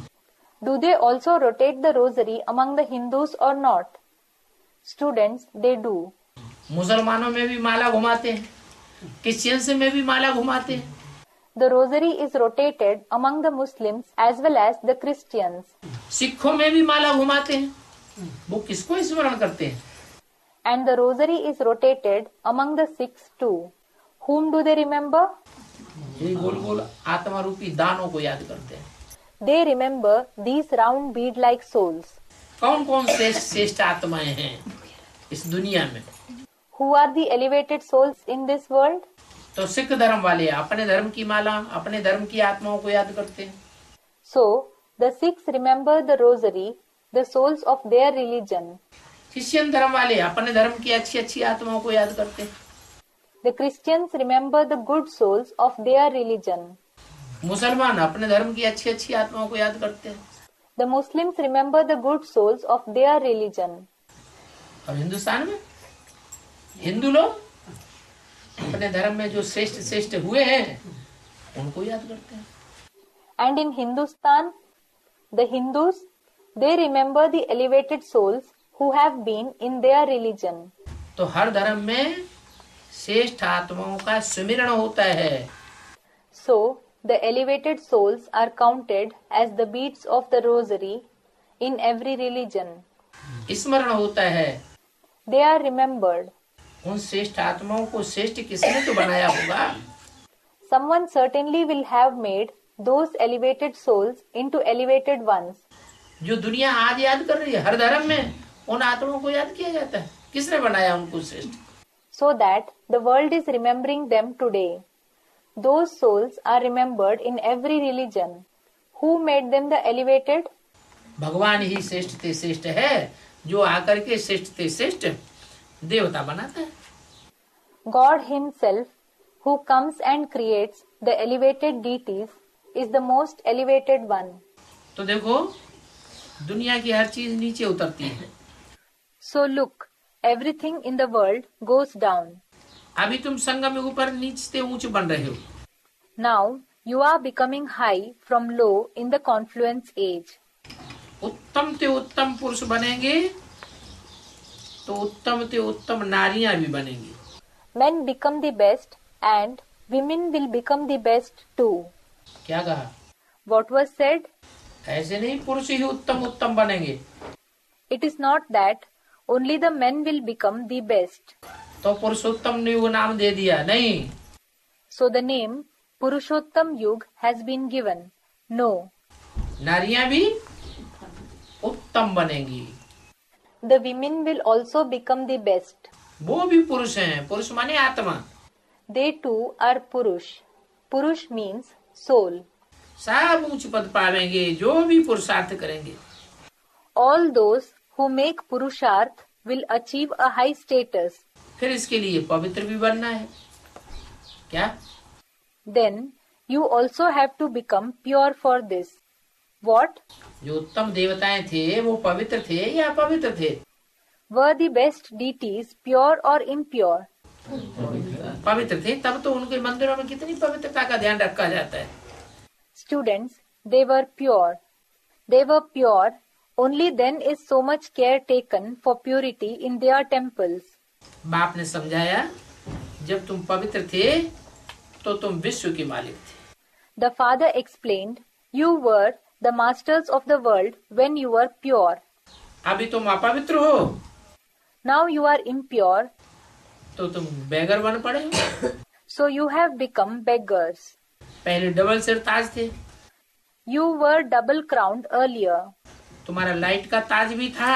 Do they also rotate the rosary among the Hindus or not? Students, they do. मुसलमानों में भी माला घुमाते हैं, क्रिश्चियंस में भी माला घुमाते हैं। The rosary is rotated among the Muslims as well as the Christians. सिखों में भी माला घुमाते हैं। वो किसको स्मरण करते हैं? And the rosary is rotated among the Sikhs too. Whom do they remember? ये गोल गोल आत्मा रूपी दानों को याद करते हैं। They remember these round bead-like souls. कौन कौन श्रेष्ठ श्रेष्ठ आत्माएं हैं इस दुनिया में? Who are the elevated souls in this world? तो सिख धर्म वाले अपने धर्म की माला, अपने धर्म की आत्माओं को याद करते हैं। So, the Sikhs remember the rosary, the souls of their religion. Christian धर्म वाले अपने धर्म की अच्छी अच्छी आत्माओं को याद करते हैं। The Christians remember the good souls of their religion. मुसलमान अपने धर्म की अच्छी अच्छी आत्माओं को याद करते हैं। The Muslims remember the good souls of their religion. और हिंदुस्तान में हिंदू लोग अपने धर्म में जो श्रेष्ठ श्रेष्ठ हुए हैं उनको याद करते हैं। And in Hindustan, the Hindus, they remember the elevated souls who have been in their religion. तो हर धर्म में श्रेष्ठ आत्माओं का सुमिरण होता है। So, the elevated souls are counted as the beads of the rosary in every religion. स्मरण होता है। They are remembered. उन श्रेष्ठ आत्माओं को श्रेष्ठ किसने तो बनाया होगा? Someone certainly will have made those elevated souls into elevated ones. जो दुनिया आज याद कर रही है, हर धर्म में उन आत्माओं को याद किया जाता है। किसने बनाया उनको श्रेष्ठ? So that the world is remembering them today. Those souls are remembered in every religion. Who made them the elevated? भगवान ही श्रेष्ठ ते श्रेष्ठ है, जो आकर के श्रेष्ठ ते श्रेष्ठ देवता बनाता है। God himself, who comes and creates the elevated deities, is the most elevated one. तो देखो दुनिया की हर चीज नीचे उतरती है। So look, everything in the world goes down. अभी तुम संगम युग पर नीचे से ऊंच बन रहे हो। Now you are becoming high from low in the confluence age. उत्तम ते उत्तम पुरुष बनेंगे तो उत्तम ते उत्तम नारियां भी बनेंगी। Men become the best and women will become the best too. क्या कहा? What was said? ऐसे नहीं पुरुष ही उत्तम उत्तम बनेंगे। It is not that only the men will become the best. तो पुरुषोत्तम युग नाम दे दिया? नहीं। So the name Purushottam Yug has been given. No. नारियां भी उत्तम बनेंगी। The women will also become the best. वो भी पुरुष हैं। पुरुष माने आत्मा। They too are Purush. Purush means soul. सब ऊंच पद पावेंगे जो भी पुरुषार्थ करेंगे। All those who make purusharth will achieve a high status. फिर इसके लिए पवित्र भी बनना है क्या? Then you also have to become pure for this. What? जो उत्तम देवताएं थे वो पवित्र थे या अपवित्र थे? Were the best deities pure or impure? पवित्र थे, तब तो उनके मंदिरों में कितनी पवित्रता का ध्यान रखा जाता है। Students, they were pure. They were pure. Only then is so much care taken for purity in their temples. बाप ने समझाया, जब तुम पवित्र थे तो तुम विश्व के मालिक थे। The father explained, you were the masters of the world when you were pure. अभी तुम अपवित्र हो Now you are impure, तो तुम बेगर बन पड़े। so you have become beggars. पहले डबल सिर ताज थे, You were double crowned earlier. तुम्हारा लाइट का ताज भी था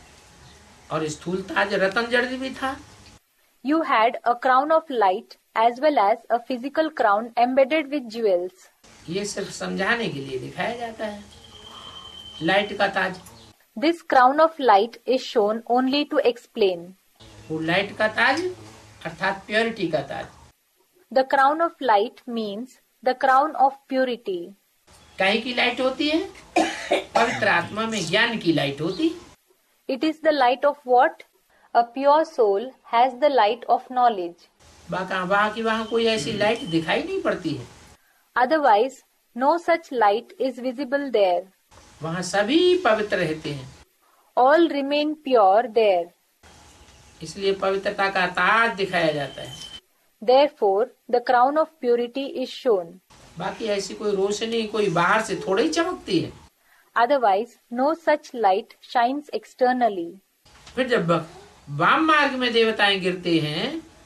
और स्थूल ताज रतन जड़ भी था। You had a crown of light as well as a physical crown embedded with jewels. ये सिर्फ समझाने के लिए दिखाया जाता है। लाइट का ताज, This crown of light is shown only to explain. वो लाइट का ताज अर्थात प्योरिटी का ताज। The crown of light means the crown of purity. काहे की लाइट होती है? पवित्र आत्मा में ज्ञान की लाइट होती। It is the light of what? A pure soul has the light of knowledge. बाका वहाँ की वहाँ कोई ऐसी लाइट दिखाई नहीं पड़ती है। Otherwise, no such light is visible there. वहाँ सभी पवित्र रहते हैं, All remain pure there. इसलिए पवित्रता का ताज दिखाया जाता है। Therefore, the crown of purity is shown. बाकी ऐसी कोई रोशनी कोई बाहर से थोड़ी ही चमकती है। Otherwise, no such light shines externally. फिर जब वाम मार्ग में देवताएं गिरते हैं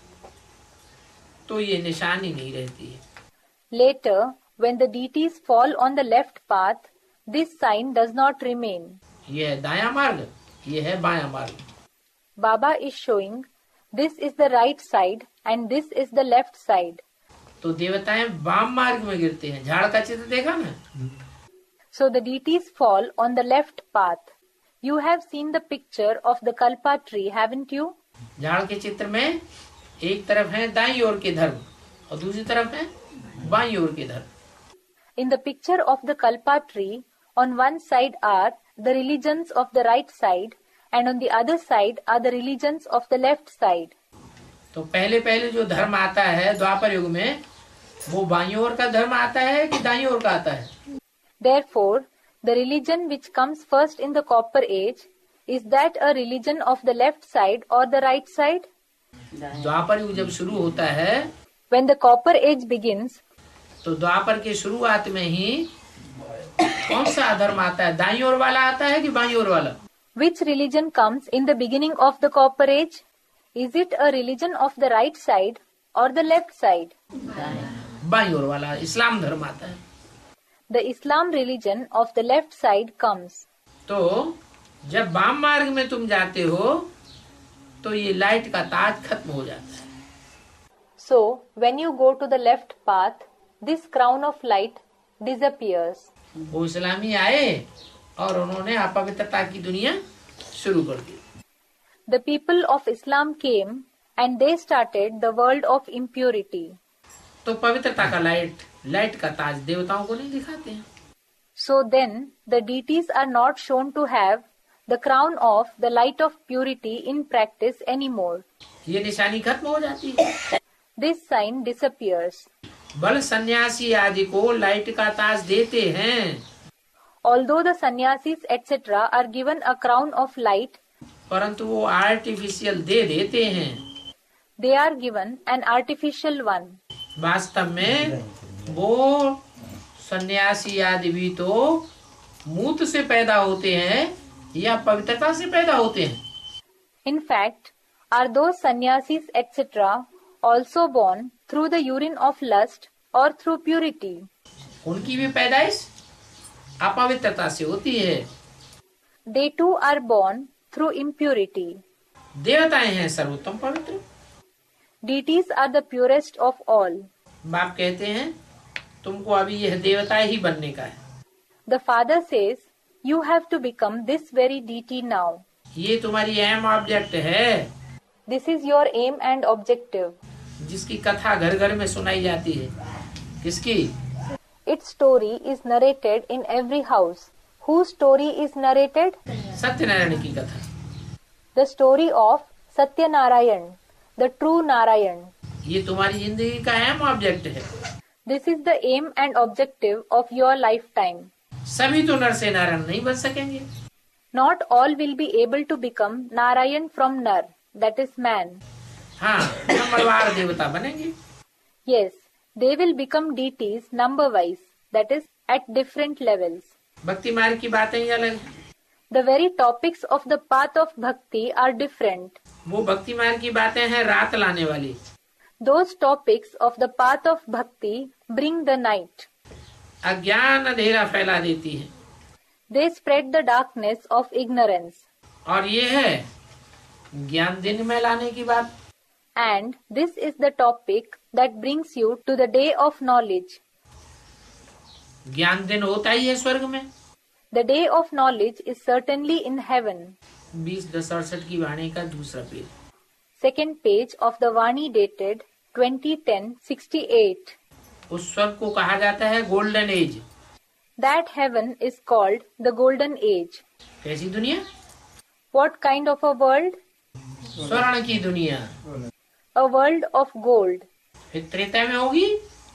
तो ये निशानी नहीं रहती है। Later, when the deities fall on the left path, this sign does not remain. ये है दायां मार्ग, ये है बायां मार्ग। Baba is showing this is the right side and this is the left side. तो देवताएं वाम मार्ग में गिरते हैं। झाड़ का चित्र देखा ना? So the deities fall on the left path. You have seen the picture of the kalpa tree, haven't you? झाड़ के चित्र में एक तरफ है दाईं ओर के धर्म और दूसरी तरफ है बाईं ओर के धर्म। In the picture of the kalpa tree, on one side are the religions of the right side and on the other side are the religions of the left side. तो पहले पहले जो धर्म आता है द्वापर युग में, वो बाईं ओर का धर्म आता है कि दाईं ओर का आता है? Therefore, the religion which comes first in the copper age, is that a religion of the left side or the right side? द्वापर युग जब शुरू होता है When the copper age begins, तो द्वापर के शुरुआत में ही कौन सा धर्म आता है? दाईं ओर वाला आता है कि बाईं ओर वाला? which religion comes in the beginning of the copper age? Is it a religion of the right side or the left side? बाईं ओर वाला इस्लाम धर्म आता है। The Islam religion of the left side comes. तो जब वाम मार्ग में तुम जाते हो तो ये लाइट का ताज खत्म हो जाता है। So, when you go to the left path, this crown of light disappears. वो इस्लामी आए और उन्होंने अपवित्रता की दुनिया शुरू कर दी। The people of Islam came and they started the world of impurity. तो पवित्रता का लाइट लाइट का ताज देवताओं को नहीं दिखाते हैं। So then, the deities are not shown to have the crown of the light of purity in practice anymore. ये निशानी खत्म हो जाती है। This sign disappears. बल सन्यासी आदि को लाइट का ताज देते हैं, Although the sannyasis et cetera are given a crown of light, परंतु वो आर्टिफिशियल दे देते हैं। they are given an artificial one. वास्तव में वो सन्यासी आदि भी तो मूत से पैदा होते हैं या पवित्रता से पैदा होते हैं? In fact, are those sannyasis et cetera also born through the urine of lust or through purity? उनकी भी पैदाइश अपवित्रता से होती है। They too are born through impurity. देवताएं हैं सर्वोत्तम पवित्र। Deities are the purest of all. बाप कहते हैं तुमको अभी यह देवता ही बनने का है। The father says, you have to become this very deity now. ये तुम्हारी एम ऑब्जेक्ट है, This is your aim and objective. जिसकी कथा घर घर में सुनाई जाती है। किसकी? Its story is narrated in every house. Whose story is narrated? Satyanarayan की कथा। The story of Satyanarayan, the true Narayan. ये तुम्हारी जिंदगी का अहम ऑब्जेक्ट है। This is the aim and objective of your lifetime. सभी तो नर से नारायण नहीं बन सकेंगे। Not all will be able to become Narayan from Nar, that is man. हाँ, नंबरवार देवता बनेंगे। Yes, they will become deities number-wise, that is at different levels. भक्ति मार्ग की बातें ही अलग है। The very topics of the path of bhakti are different. वो भक्ति मार्ग की बातें हैं रात लाने वाली। Those topics of the path of bhakti bring the night. अज्ञान अंधेरा फैला देती है। They spread the darkness of ignorance. और ये है ज्ञान दिन में लाने की बात। And this is the topic that brings you to the day of knowledge. ज्ञान दिन होता ही है स्वर्ग में। The day of knowledge is certainly in heaven. बीस दस अड़सठ की वाणी का दूसरा page. Second page of the Vani dated twenty ten sixty-eight. उस स्वर्ग को कहा जाता है golden age. That heaven is called the golden age. कैसी दुनिया? What kind of a world? स्वर्ण की दुनिया। A world of gold. फिर त्रेता में होगी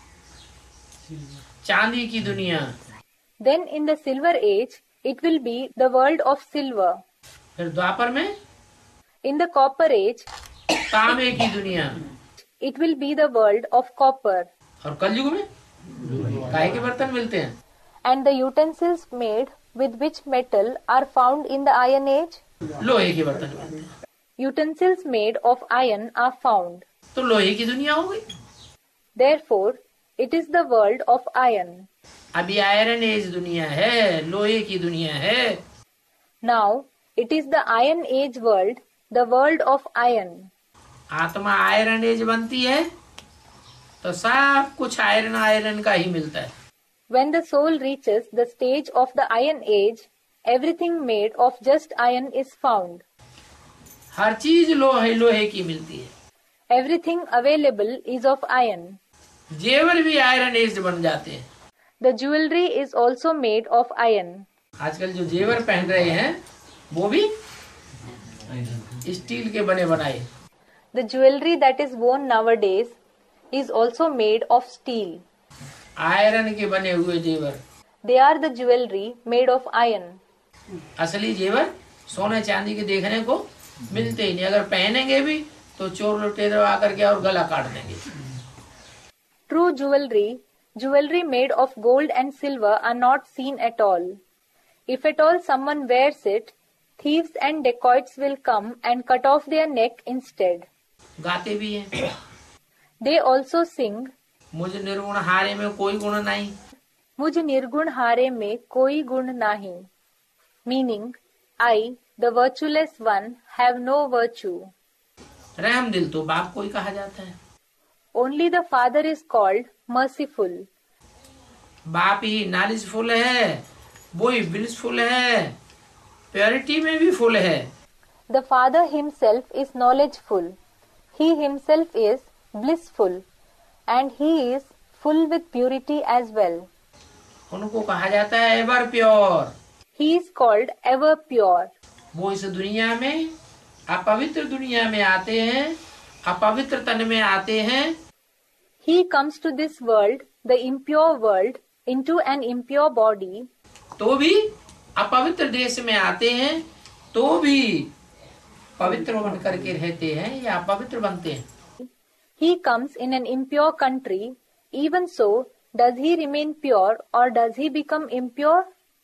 चांदी की दुनिया। Then in the silver age, it will be the world of silver. फिर द्वापर में In the copper age, तांबे की दुनिया। it will be the world of copper. और कलयुग में काहे के बर्तन मिलते हैं? And the utensils made with which metal are found in the iron age? लोहे के बर्तन मिलते हैं। Utensils made of iron are found. तो लोहे की दुनिया हो गई। Therefore, it is the world of iron. अभी आयरन एज दुनिया है, लोहे की दुनिया है। Now, it is the iron age world, the world of iron. आत्मा आयरन एज बनती है तो सब कुछ आयरन आयरन का ही मिलता है। When the soul reaches the stage of the iron age, everything made of just iron is found. हर चीज लोहे लोहे की मिलती है। Everything available is of iron. जेवर भी आयरन एज बन जाते हैं। The jewelry is also made of iron. आजकल जो जेवर पहन रहे हैं वो भी स्टील के बने बनाए। The jewelry that is worn nowadays is also made of steel. Iron के बने हुए जेवर। They are the jewelry made of iron. असली जेवर सोने चांदी के देखने को मिलते ही नहीं। अगर पहनेंगे भी तो चोर लुटेरे आकर के और गला काट देंगे। True jewelry, jewelry made of gold and silver are not seen at all. If at all someone wears it, thieves and dacoits will come and cut off their neck instead. गाते भी हैं। They also sing, मुझ निर्गुण हारे में कोई गुण नहीं। मुझ निर्गुण हारे में कोई गुण नाही. Meaning, I, the virtueless one, have no virtue. रहम दिल तो बाप को ही कहा जाता है। Only the Father is called merciful. बाप ही नॉलेजफुल है, वो ही ब्लिसफुल है, प्योरिटी में भी फुल है। The Father himself is knowledgeful. He himself is blissful. And he is full with purity as well. उनको कहा जाता है ever pure. He is called ever pure. वो इस दुनिया में अपवित्र दुनिया में आते हैं, अपवित्र तन में आते हैं। He comes to this world, the impure world, into an impure body. तो भी अपवित्र देश में आते हैं, तो भी पवित्र बन करके रहते हैं या अपवित्र बनते हैं। He comes in an impure country. Even so, does he remain pure or does he become impure?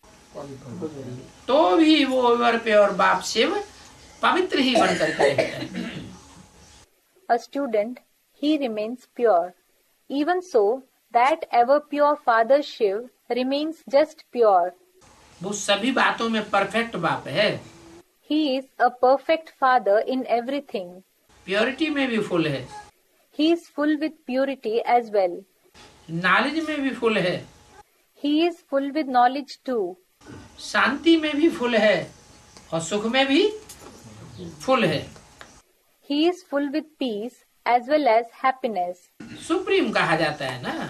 तो भी वो एवर प्योर बाप शिव पवित्र ही बन करके रहता है। A student, he remains pure. Even so, that ever pure Father Shiv remains just pure. वो सभी बातों में परफेक्ट बाप है। He is a perfect Father in everything. Purity में भी फुल है, He is full with purity as well. Knowledge में भी फुल है, He is full with knowledge too. शांति में भी फुल है और सुख में भी फुल है। He is full with peace as well as happiness. Supreme कहा जाता है ना,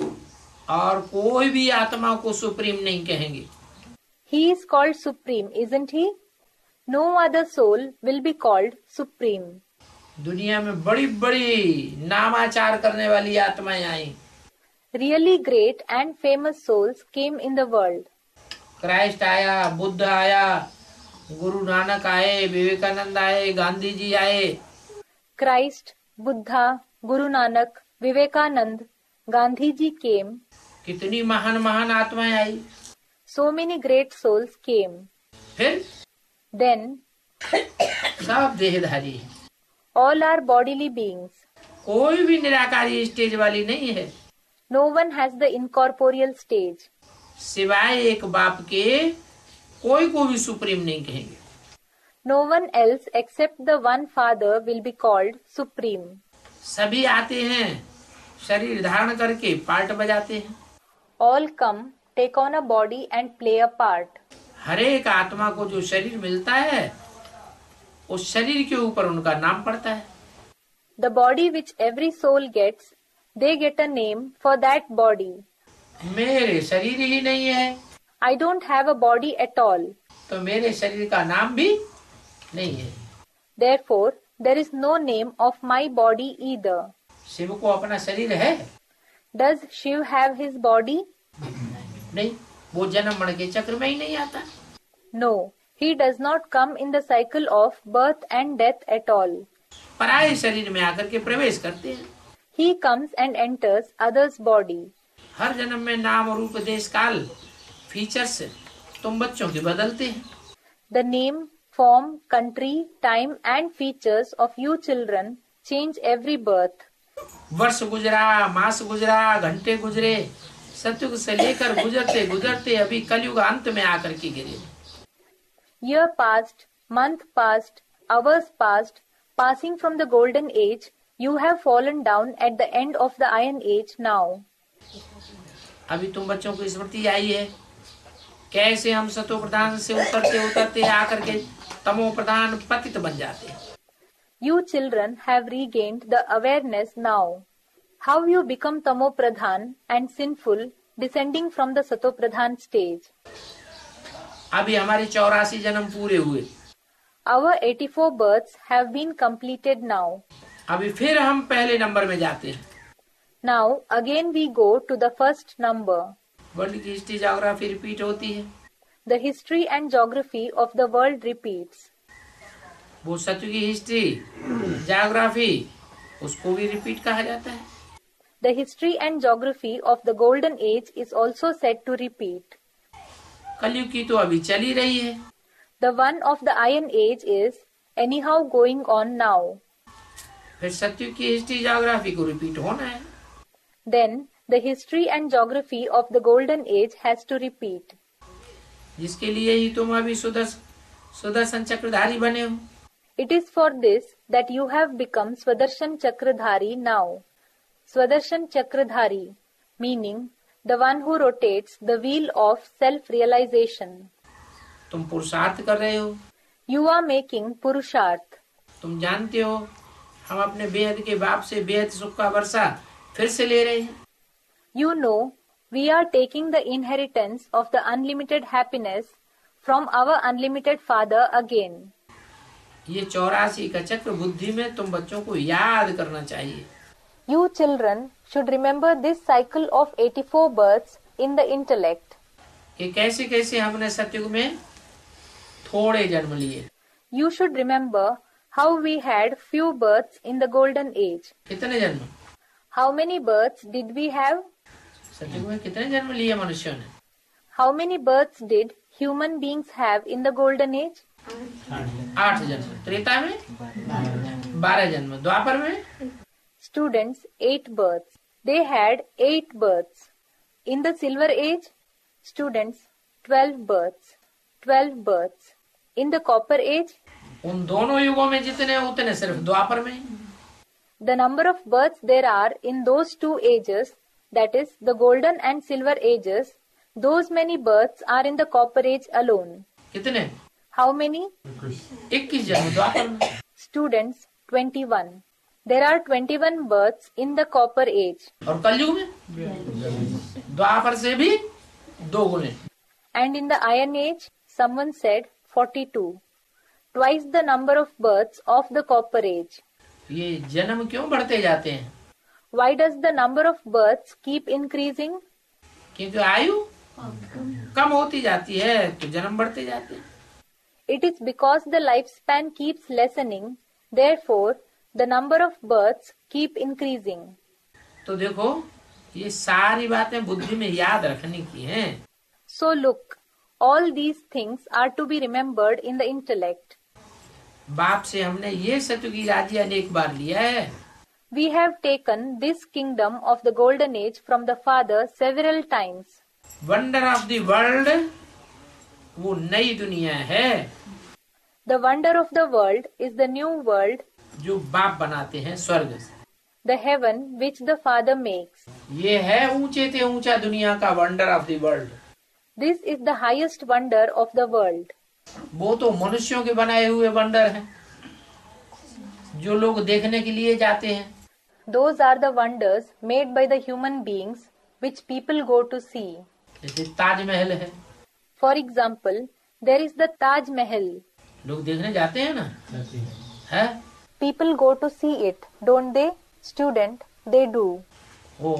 और कोई भी आत्मा को सुप्रीम नहीं कहेंगे। He is called supreme, isn't he? No other soul will be called supreme. दुनिया में बड़ी बड़ी नामाचार करने वाली आत्माएं आई। Really great and famous souls came in the world. Christ आया, बुद्ध आया, गुरु नानक आए, विवेकानंद आए, गांधी जी आए। Christ, Buddha, Guru Nanak, Vivekanand, Gandhi ji came. कितनी महान महान आत्माएं आई। So many great souls came. फिर Then सब देहधारी हैं। all are bodily beings. कोई भी निराकारी स्टेज वाली नहीं है, No one has the incorporeal stage. सिवाय एक बाप के कोई को भी सुप्रीम नहीं कहेंगे। No one else except the one Father will be called supreme. सभी आते हैं, शरीर धारण करके पार्ट बजाते हैं। All come, take on a body and play a part. हर एक आत्मा को जो शरीर मिलता है, उस शरीर के ऊपर उनका नाम पड़ता है। The body which every soul gets, they get a name for that body. मेरे शरीर ही नहीं है I don't have a body at all. तो मेरे शरीर का नाम भी नहीं है। Therefore, there is no name of my body either. Shiv को अपना शरीर है? Does Shiv have his body? नहीं, वो जन्म मरण के चक्र में ही नहीं आता। No, he does not come in the cycle of birth and death at all. पराये शरीर में आकर के प्रवेश करते हैं। He comes and enters others' body. हर जन्म में नाम, रूप, देश, काल, फीचर्स तुम बच्चों के बदलते हैं। The name, form, country, time and features of you children change every birth. वर्ष गुजरा, मास गुजरा, घंटे गुजरे, सतयुग से लेकर गुजरते गुजरते अभी कलयुग अंत में आकर के गिरे। Year passed, month passed, hours passed, passing from the golden age, you have fallen down at the end of the iron age now. अभी तुम बच्चों को स्मृति आई है कैसे हम सतो प्रधान से उतरते उतरते आकर के तमो प्रधान पतित बन जाते हैं। You children have regained the awareness now. How you become tamo pradhan and sinful, descending from the sato pradhan stage. अभी हमारे चौरासी जन्म पूरे हुए। Our eighty-four births have been completed now. अभी फिर हम पहले नंबर में जाते हैं। Now again we go to the first number. World की हिस्ट्री ज्योग्राफी रिपीट होती है। The history and geography of the world repeats. वो सत्य की हिस्ट्री ज्योग्राफी उसको भी रिपीट कहा जाता है। The history and geography of the golden age is also said to repeat. कलयुग की तो अभी चली रही है। The one of the iron age is anyhow going on now. फिर सत्य की हिस्ट्री ज्योग्राफी को रिपीट होना है। Then the history and geography of the golden age has to repeat. जिसके लिए ही तुम अभी सुदर्शन सुदर्शन चक्रधारी बने हो। It is for this that you have become Swadershan Chakradhari now. Swadershan Chakradhari, meaning the one who rotates the wheel of self-realization. तुम पुरुषार्थ कर रहे हो। You are making Purusharth. तुम जानते हो हम अपने बेहद के बाप से बेहद सुख का वर्षा फिर से ले रहे हैं। You know, we are taking the inheritance of the unlimited happiness from our unlimited Father again. ये चौरासी का चक्र बुद्धि में तुम बच्चों को याद करना चाहिए। You children should remember this cycle of eighty-four births in the intellect. कि कैसे कैसे हमने सतयुग में थोड़े जन्म लिए। You should remember how we had few births in the golden age. कितने जन्म? How many births did we have? सतयुग में कितने जन्म लिए मनुष्यों ने? How many births did human beings have in the golden age? आठ जन्म। त्रेता में बारह जन्म। द्वापर में Students, eight births. They had eight births. In the silver age, students, twelve births. Twelve births. In the copper age, उन दोनों युगों में जितने उतने सिर्फ द्वापर में। the number of births there are in those two ages, that is, the golden and silver ages, those many births are in the copper age alone. कितने? How many? इक्कीस जन्म द्वापर में। Students, twenty-one. There are twenty-one births in the copper age. और कलयुग में द्वापर से भी दो गुने। And in the iron age, someone said forty-two. Twice the number of births of the copper age. ये जन्म क्यों बढ़ते जाते हैं? Why does the number of births keep increasing? क्योंकि आयु कम होती जाती है तो जन्म बढ़ते जाते हैं। It is because the lifespan keeps lessening, therefore the number of births keep increasing. तो देखो ये सारी बातें बुद्धि में याद रखने की हैं। So look, all these things are to be remembered in the intellect. बाप से हमने ये सत्य की राज्य अनेक बार लिया है। We have taken this kingdom of the golden age from the Father several times. Wonder of the world वो नई दुनिया है The wonder of the world is the new world, जो बाप बनाते हैं स्वर्ग से। the heaven which the Father makes. ये है ऊंचे से ऊंचा दुनिया का wonder of the world. This is the highest wonder of the world. वो तो मनुष्यों के बनाए हुए वंडर हैं जो लोग देखने के लिए जाते हैं। Those are the wonders made by the human beings which people go to see. जैसे ताजमहल है, For example, there is the Taj Mahal. लोग देखने जाते हैं ना, है? People go to see it, don't they? Student, they do. वो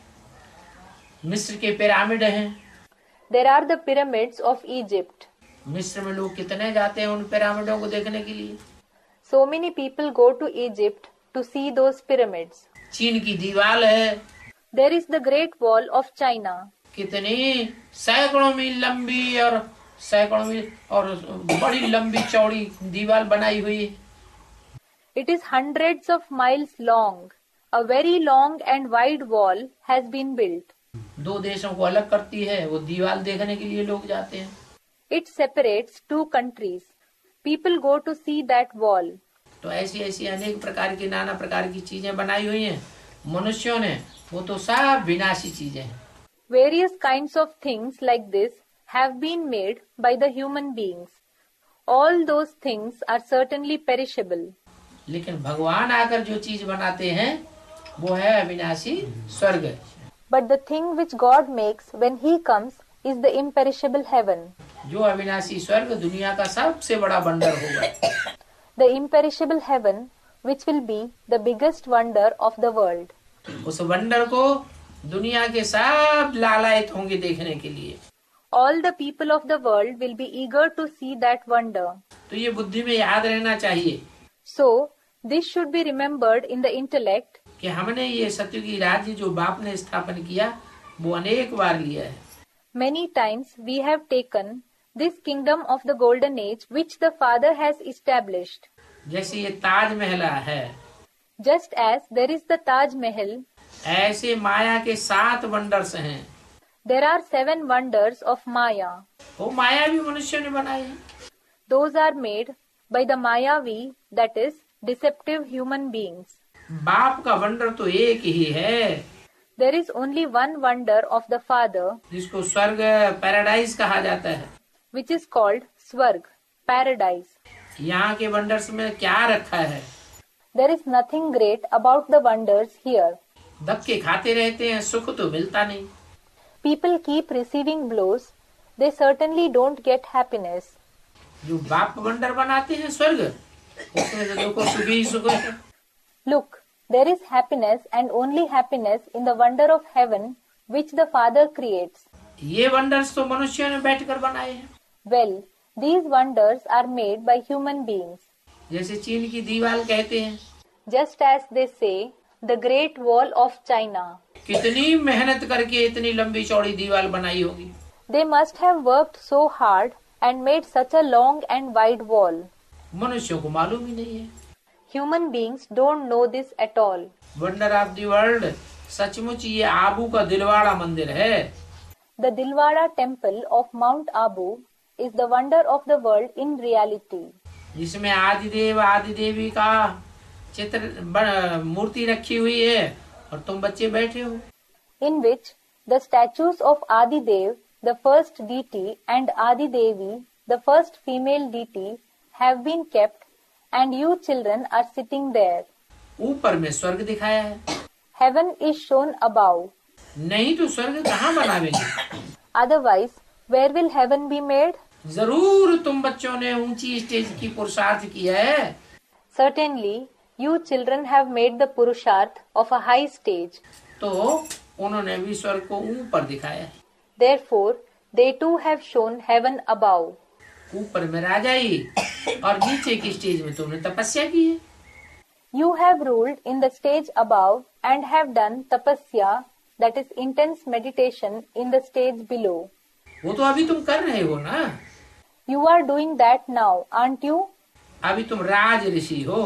मिस्र के पिरामिड हैं। There are the pyramids of Egypt. मिस्र में लोग कितने जाते हैं उन पिरामिडों को देखने के लिए। So many people go to Egypt to see those pyramids. चीन की दीवार है, There is the Great Wall of China. कितनी सैकड़ों मील लंबी और सैकड़ों मील और बड़ी लंबी चौड़ी दीवार बनाई हुई है। It is hundreds of miles long. A very long and wide wall has been built. दो देशों को अलग करती है, वो दीवार देखने के लिए लोग जाते हैं। It separates two countries. People go to see that wall. तो ऐसी ऐसी अनेक प्रकार की नाना प्रकार की चीजें बनाई हुई हैं मनुष्यों ने, वो तो सब विनाशी चीजें हैं। Various kinds of things like this have been made by the human beings. All those things are certainly perishable. लेकिन भगवान आकर जो चीज बनाते हैं वो है अविनाशी स्वर्ग। But the thing which God makes when He comes is the imperishable heaven. जो अविनाशी स्वर्ग दुनिया का सबसे बड़ा वंडर होगा। The imperishable heaven which will be the biggest wonder of the world. उस वंडर को दुनिया के सब लालायित होंगे देखने के लिए। All the people of the world will be eager to see that wonder. तो ये बुद्धि में याद रहना चाहिए So, this should be remembered in the intellect कि हमने ये सत्य की राज्य जो बाप ने स्थापन किया वो अनेक बार लिया है। many times we have taken this kingdom of the golden age which the Father has established. जैसे ये ताजमहल है, Just as there is the Taj Mahal, ऐसे माया के सात वंडर्स हैं। there are seven wonders of Maya. वो माया भी मनुष्यों ने बनाई है। Those are made by the Mayavi, that is, deceptive human beings. बाप का वंडर तो एक ही है There is only one wonder of the Father, जिसको स्वर्ग पैराडाइज कहा जाता है। which is called Swarg, paradise. यहाँ के वंडर्स में क्या रखा है? There is nothing great about the wonders here. धक्के खाते रहते हैं, सुख तो मिलता नहीं। People keep receiving blows. They certainly don't get happiness. जो बाप वंडर बनाते हैं स्वर्ग, उसमें तो देखो सुख ही सुख है। Look, there is happiness and only happiness in the wonder of heaven which the Father creates. ये वंडर्स तो मनुष्यों ने बैठकर बनाए हैं। Well, these wonders are made by human beings. जैसे चीन की दीवार कहते हैं, Just as they say, the Great Wall of China. कितनी मेहनत करके इतनी लंबी चौड़ी दीवार बनाई होगी। They must have worked so hard and made such a long and wide wall. मनुष्यों को मालूम ही नहीं है। Human beings don't know this at all. Wonder of the world सचमुच ये आबू का दिलवाड़ा मंदिर है। The Dilwara temple of Mount Abu is the wonder of the world in reality. जिसमें आदिदेव आदि देवी का चित्र मूर्ति रखी हुई है और तुम बच्चे बैठे हो। In which the statues of Adi Dev, the first deity, and Adi Devi the first female deity, have been kept, and you children are sitting there. ऊपर में स्वर्ग दिखाया है, Heaven is shown above. नहीं तो स्वर्ग कहाँ बनावेंगे? Otherwise, where will heaven be made? जरूर तुम बच्चों ने ऊंची स्टेज की पुरुषार्थ किया है, Certainly, you children have made the Purusharth of a high stage. तो उन्होंने भी स्वर्ग को ऊपर दिखाया है। Therefore, they too have shown heaven above. ऊपर में राजाई और नीचे की स्टेज में तुमने तपस्या की है। You have ruled in the stage above and have done tapasya, that is intense meditation, in the stage below. वो तो अभी तुम कर रहे हो ना, You are doing that now, aren't you? अभी तुम राज ऋषि हो।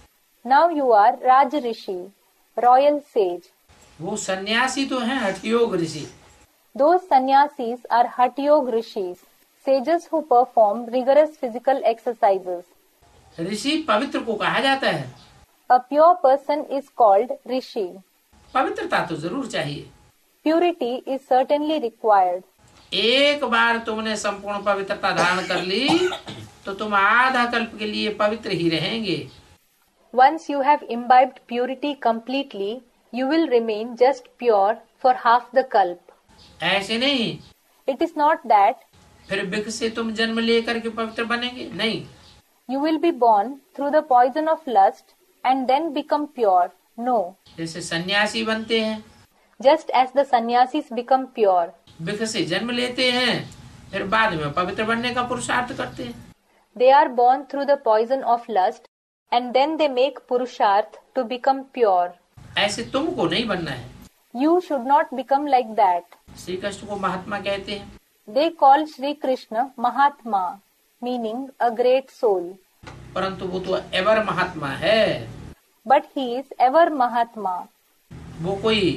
Now you are Raj Rishi, royal sage. वो सन्यासी तो हैं हठयोग ऋषि। Those sannyasis are Hatiyog rishis, sages who perform rigorous physical exercises. ऋषि पवित्र को कहा जाता है, A pure person is called Rishi. पवित्रता तो जरूर चाहिए। Purity is certainly required. एक बार तुमने संपूर्ण पवित्रता धारण कर ली तो तुम आधा कल्प के लिए पवित्र ही रहेंगे। Once you have imbibed purity completely, you will remain just pure for half the kalp. ऐसे नहीं It is not that फिर विष से तुम जन्म लेकर के पवित्र बनेंगे, नहीं। you will be born through the poison of lust and then become pure. No. जैसे सन्यासी बनते हैं, Just as the sannyasis become pure, विष से जन्म लेते हैं, फिर बाद में पवित्र बनने का पुरुषार्थ करते हैं। they are born through the poison of lust and then they make purusharth to become pure. ऐसे तुमको नहीं बनना है। You should not become like that. Shri Krishna को महात्मा कहते हैं, They call Sri Krishna Mahatma, meaning a great soul. परंतु वो तो एवर महात्मा है। But he is ever Mahatma. वो कोई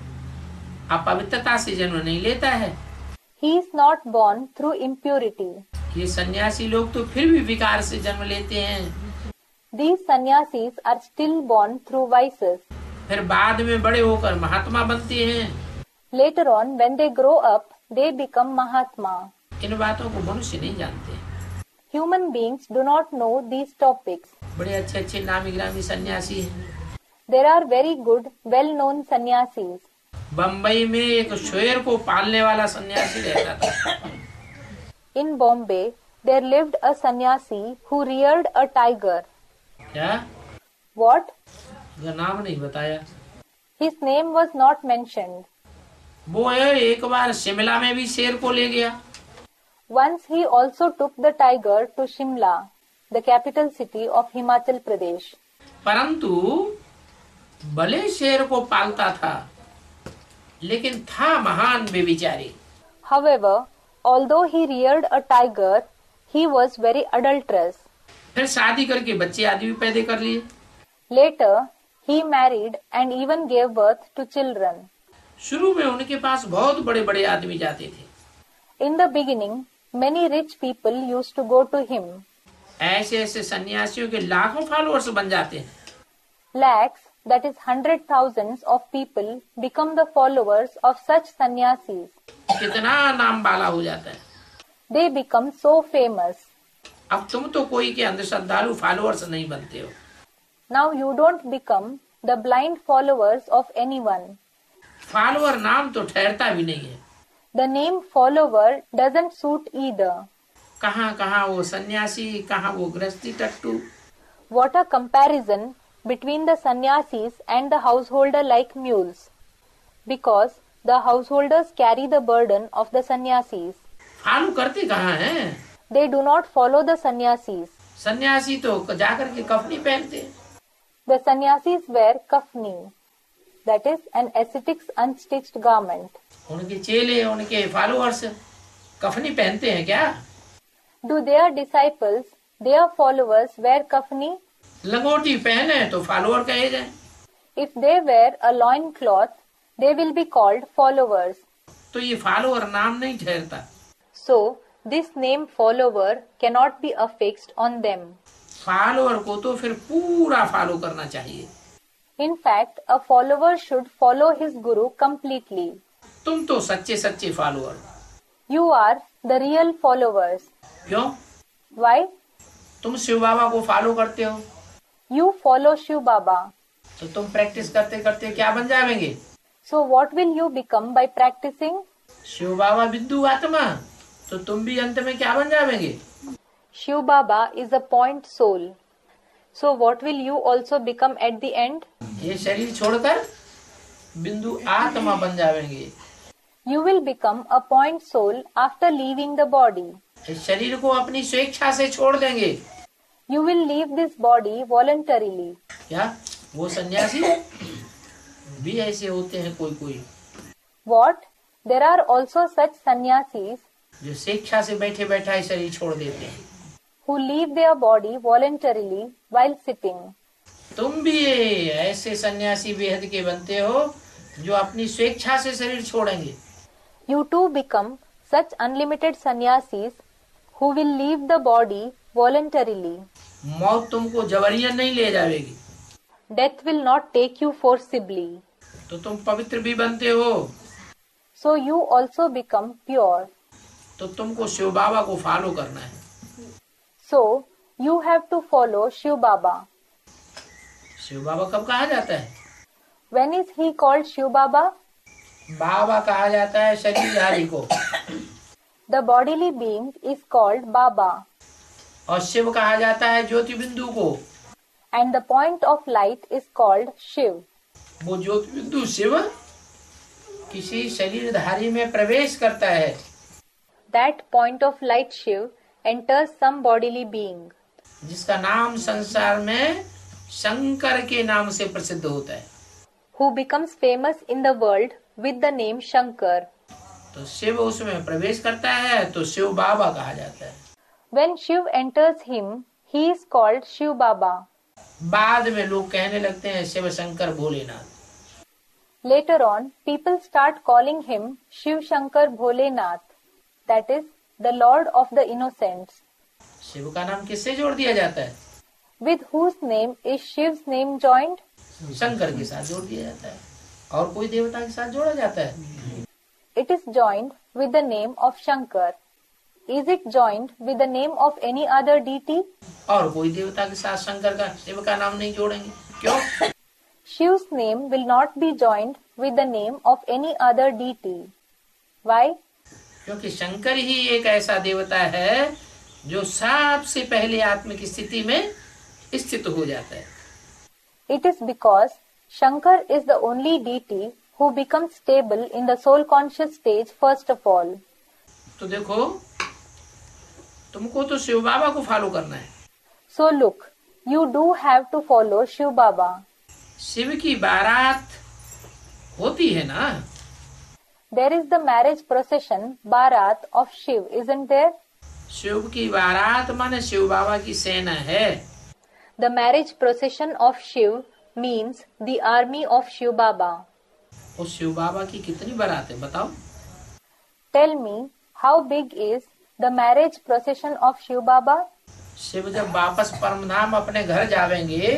अपवित्रता से जन्म नहीं लेता है। He is not born through impurity. ये सन्यासी लोग तो फिर भी विकार से जन्म लेते हैं, These sannyasis are still born through vices. फिर बाद में बड़े होकर महात्मा बनते हैं। Later on, when they grow up, they become Mahatma. इन बातों को मनुष्य नहीं जानते। Human beings do not know these topics. बड़े अच्छे अच्छे नामी ग्रामी सन्यासी हैं। There are very good, well-known sannyasis. Bombay में एक शेर को पालने वाला सन्यासी रहता था। In Bombay, there lived a sannyasi who reared a tiger. क्या? What? उसका नाम नहीं बताया। His name was not mentioned. वो है एक बार शिमला में भी शेर को ले गया। Once he also took the tiger to Shimla, the capital city of Himachal Pradesh. परंतु भले शेर को पालता था, लेकिन था महान व्यभिचारी। However, although he reared a tiger, he was very adulterous. फिर शादी करके बच्चे आदि भी पैदा कर लिए। Later, he married and even gave birth to children. शुरू में उनके पास बहुत बड़े बड़े आदमी जाते थे। In the beginning, many rich people used to go to him. ऐसे ऐसे सन्यासियों के लाखों फॉलोअर्स बन जाते हैं। Lakhs, that is hundred thousands of people, become the followers of such sannyasis. कितना नाम वाला हो जाता है। They become so famous. अब तुम तो कोई के अंदर श्रद्धालु फॉलोअर्स नहीं बनते हो। Now you don't become the blind followers of anyone. Follower नाम तो ठहरता भी नहीं है। The name follower doesn't suit either. कहाँ कहाँ वो सन्यासी, कहाँ वो गृहस्थी टट्टू। What a comparison between the sannyasis and the householder like mules. Because the householders carry the burden of the sannyasis. Follow करते कहाँ हैं? They do not follow the sannyasis. सन्यासी तो जाकर के कफनी पहनते हैं। The sannyasis wear kafni, that is an ascetic's unstitched garment. उनके चेले, उनके फॉलोअर्स कफनी पहनते हैं क्या? Do their disciples, their followers wear kafni? लंगोटी पहने तो फॉलोअर कहे जाए। If they wear a loin cloth, they will be called followers. तो ये फॉलोअर नाम नहीं ठहरता। So, this name follower cannot be affixed on them. Follower को तो फिर पूरा फॉलो करना चाहिए। In fact, a follower should follow his guru completely. तुम तो सच्चे सच्चे follower. You are the real followers. क्यों? Why? तुम शिव बाबा को फॉलो करते हो, You follow Shiv Baba. तो तुम प्रैक्टिस करते करते क्या बन जाएंगे? So what will you become by practicing? Shiv बाबा बिंदु आत्मा, तो तुम भी अंत में क्या बन जाएंगे? Shiv Baba is a point soul. So what will you also become at the end? ये शरीर छोड़कर बिंदु आत्मा बन जाएंगे। You will become a point soul after leaving the body. इस शरीर को अपनी स्वेच्छा से छोड़ देंगे। You will leave this body voluntarily. क्या वो सन्यासी भी ऐसे होते हैं? कोई कोई What? There are also such sannyasis जो स्वेच्छा से बैठे बैठा ही शरीर छोड़ देते हैं। who leave their body voluntarily while sitting. तुम भी ऐसे सन्यासी बेहद के बनते हो जो अपनी स्वेच्छा से शरीर छोड़ेंगे। You too become such unlimited sannyasis who will leave the body voluntarily. मौत तुमको जबरियन नहीं ले जाएगी, Death will not take you forcibly. तो तुम पवित्र भी बनते हो। So you also become pure. तो तुमको शिव बाबा को फॉलो करना है। So you have to follow Shiv Baba. Shiv बाबा कब कहा जाता है? When is he called Shiv Baba? बाबा कहा जाता है शरीरधारी को, The bodily being is called Baba, और शिव कहा जाता है ज्योति बिंदु को। and the point of light is called Shiv. वो ज्योति बिंदु शिव किसी शरीरधारी में प्रवेश करता है। That point of light Shiv enters some bodily being, जिसका नाम संसार में शंकर के नाम से प्रसिद्ध होता है। who becomes famous in the world with the name Shankar. तो शिव उसमें प्रवेश करता है तो शिव बाबा कहा जाता है। When Shiv enters him, he is called Shiv Baba. बाद में लोग कहने लगते हैं Shiv Shankar Bholenath. Later on, people start calling him Shiv Shankar Bholenath, that is, the Lord of the Innocents. Shiv का नाम किससे जोड़ दिया जाता है? With whose name is Shiv's name joined? Shankar के साथ जोड़ दिया जाता है। और कोई देवता के साथ जोड़ा जाता है? It is joined with the name of Shankar. Is it joined with the name of any other deity? और कोई देवता के साथ शंकर का शिव का नाम नहीं जोड़ेंगे, क्यों? Shiv's name will not be joined with the name of any other deity. Why? क्योंकि शंकर ही एक ऐसा देवता है जो सबसे पहले आत्मिक स्थिति में स्थित हो जाता है। It is because Shankar is the only deity who becomes stable in the soul conscious stage first of all. तो देखो, तुमको तो शिव बाबा को फॉलो करना है। So look, you do have to follow Shiv Baba. Shiv की बारात होती है ना? There is the marriage procession, Bharat of Shiv, isn't there? Shiv की बारात माने शिव बाबा की सेना है। The marriage procession of Shiv means the army of Shiv Baba. उस शिव बाबा की कितनी बारात है बताओ? Tell me, how big is the marriage procession of Shiv Baba? Shiv जब वापस परमधाम अपने घर जावेंगे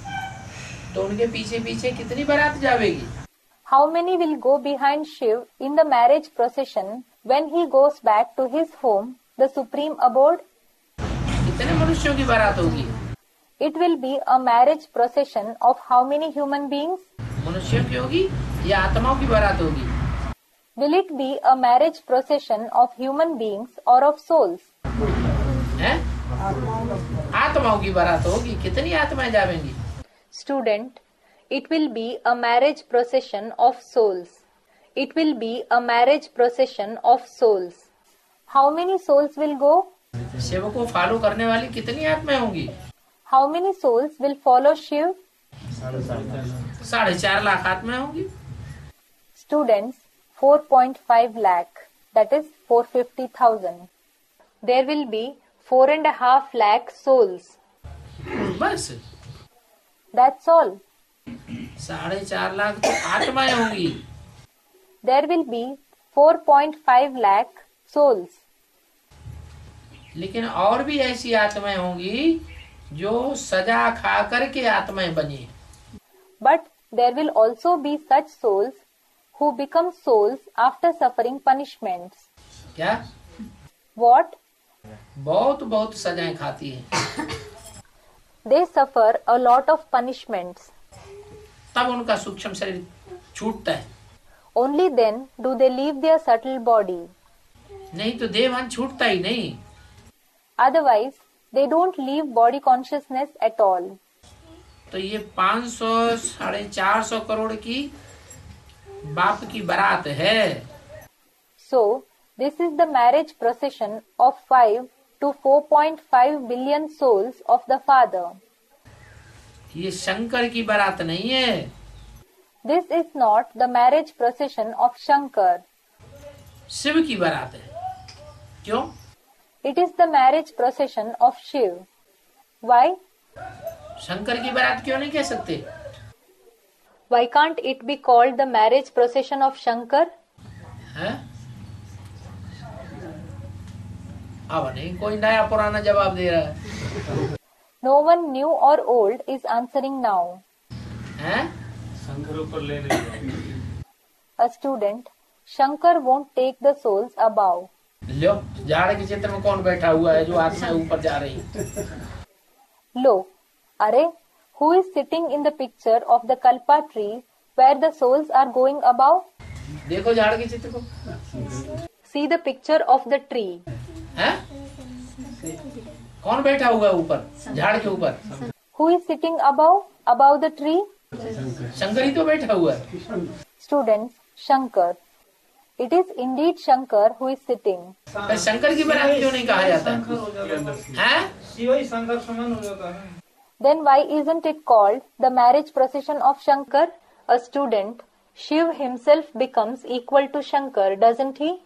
तो उनके पीछे पीछे कितनी बारात जावेगी? How many will go behind Shiv in the marriage procession when he goes back to his home, the supreme abode? कितने मनुष्यों की बारात होगी? It will be a marriage procession of how many human beings? मनुष्यों की होगी या आत्माओं की बारात होगी? Will it be a marriage procession of human beings or of souls? हैं? आत्माओं की बारात होगी। कितनी आत्माएं जावेंगी? Student, it will be a marriage procession of souls. It will be a marriage procession of souls. How many souls will go? Shiv को फॉलो करने वाली कितनी आत्माएं होंगी? How many souls will follow Shiv? साढ़े चार लाख आत्माएं होंगी। Students, four point five lakh, that is four hundred fifty thousand. There will be four and a half lakh souls. बस That's all. साढ़े चार लाख तो आत्माएं होंगी। There will be four point five lakh souls. लेकिन और भी ऐसी आत्माएं होंगी जो सजा खा करके आत्माएं बनी। But there will also be such souls who become souls after suffering punishments. क्या? What? बहुत बहुत सजाएं खाती है। They suffer a lot of punishments. तब उनका सूक्ष्म शरीर छूटता है, Only then do they leave their subtle body. नहीं तो देहभान छूटता ही नहीं। Otherwise, they don't leave body consciousness at all. तो ये पाँच सौ साढ़े चार सौ करोड़ की बाप की बारात है। So, this is the marriage procession of five to four point five billion souls of the Father. ये शंकर की बारात नहीं है। This is not the marriage procession of Shankar. Shiv की बारात है। क्यों? It is the marriage procession of Shiv. Why? Shankar की बारात क्यों नहीं कह सकते? Why can't it be called the marriage procession of Shankar? है? अब नहीं कोई नया पुराना जवाब दे रहा है। No one new or old is answering now. हैं? शंकर ऊपर ले ले। A student, Shankar won't take the souls above. लो, झाड़ के चित्र में कौन बैठा हुआ है जो आत्मा ऊपर जा रही है? Lo, Are, who is sitting in the picture of the Kalpa tree where the souls are going above? देखो झाड़ के चित्र को। See the picture of the tree. हैं? कौन बैठा हुआ है ऊपर झाड़ के ऊपर? Who is sitting above, above the tree? Shankar ही तो बैठा हुआ है। Students, Shankar. It is indeed Shankar who is sitting. पर शंकर की बारात क्यों नहीं कहा जाता है? हैं? शिव ही शंकर समान हो जाता है। Then why isn't it called the marriage procession of Shankar? A student, Shiv himself becomes equal to Shankar, doesn't he?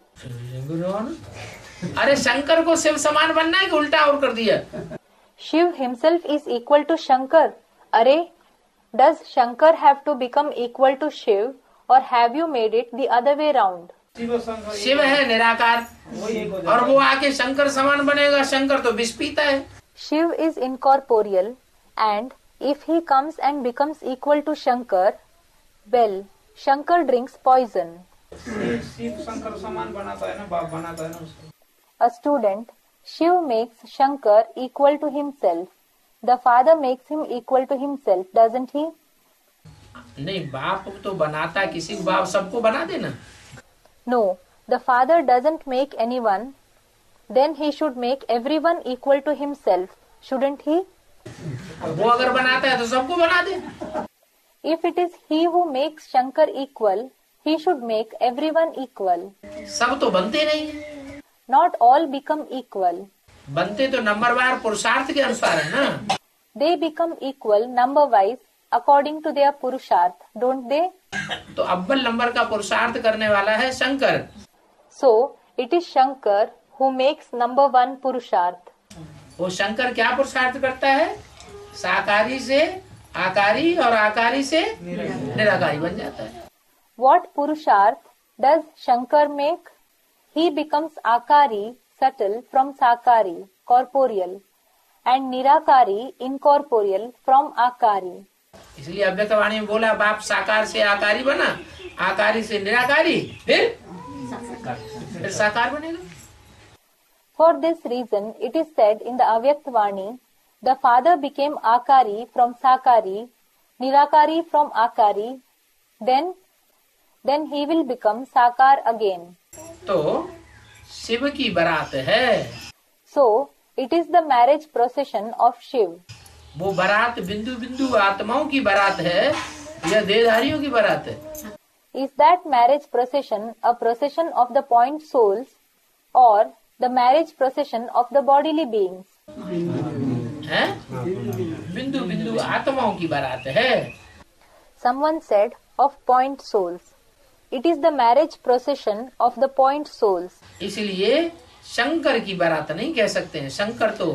अरे शंकर को शिव समान बनना है कि उल्टा और कर दिया? Shiv himself is equal to Shankar. Are, does Shankar have to become equal to Shiv or have you made it the other way round? Shiv Shankar Shiv है निराकार वही एक हो जाता है। और वो आके शंकर समान बनेगा। शंकर तो विष पीता है। Shiv is incorporeal and if he comes and becomes equal to Shankar, well, Shankar drinks poison. Shiv Shiv Shankar समान बनाता है ना, बाप बनाता है ना उसको। A student, Shiv makes Shankar equal to himself. The father makes him equal to himself, doesn't he? नहीं, बाप तो बनाता किसी को, बाप सबको बना देना। No, the father doesn't make anyone. Then he should make everyone equal to himself, shouldn't he? वो अगर बनाता है तो सबको बना दे। If it is he who makes Shankar equal, he should make everyone equal. सब तो बनते नहीं है। Not all become equal. बनते तो नंबरवार पुरुषार्थ के अनुसार है ना। They become equal number wise according to their purusharth, don't they? तो अव्वल नंबर का पुरुषार्थ करने वाला है Shankar. So, it is Shankar who makes number one purusharth. वो शंकर क्या पुरुषार्थ करता है? साकारी से आकारी और आकारी से निराकारी बन जाता है। What purusharth does Shankar make? He becomes Akari, subtle, from Sakari, corporeal, and Nirakari, incorporeal, from Akari. इसलिए अव्यक्तवाणी में बोला बाप साकार से आकारी बना, आकारी से निराकारी, फिर फिर साकार बनेगा। For this reason, it is said in the Avyaktavani, the father became Akari from Sakari, Nirakari from Akari, then, then he will become Sakar again. तो शिव की बारात है। So, it is the marriage procession of Shiv. वो बारात बिंदु बिंदु आत्माओं की बारात है या देहधारियों की बारात है? Is that marriage procession a procession of the point souls or the marriage procession of the bodily beings? हैं? बिंदु बिंदु आत्माओं की बारात है। Someone said of point souls. It is the marriage procession of the point souls. इसलिए शंकर की बारात नहीं कह सकते हैं। शंकर तो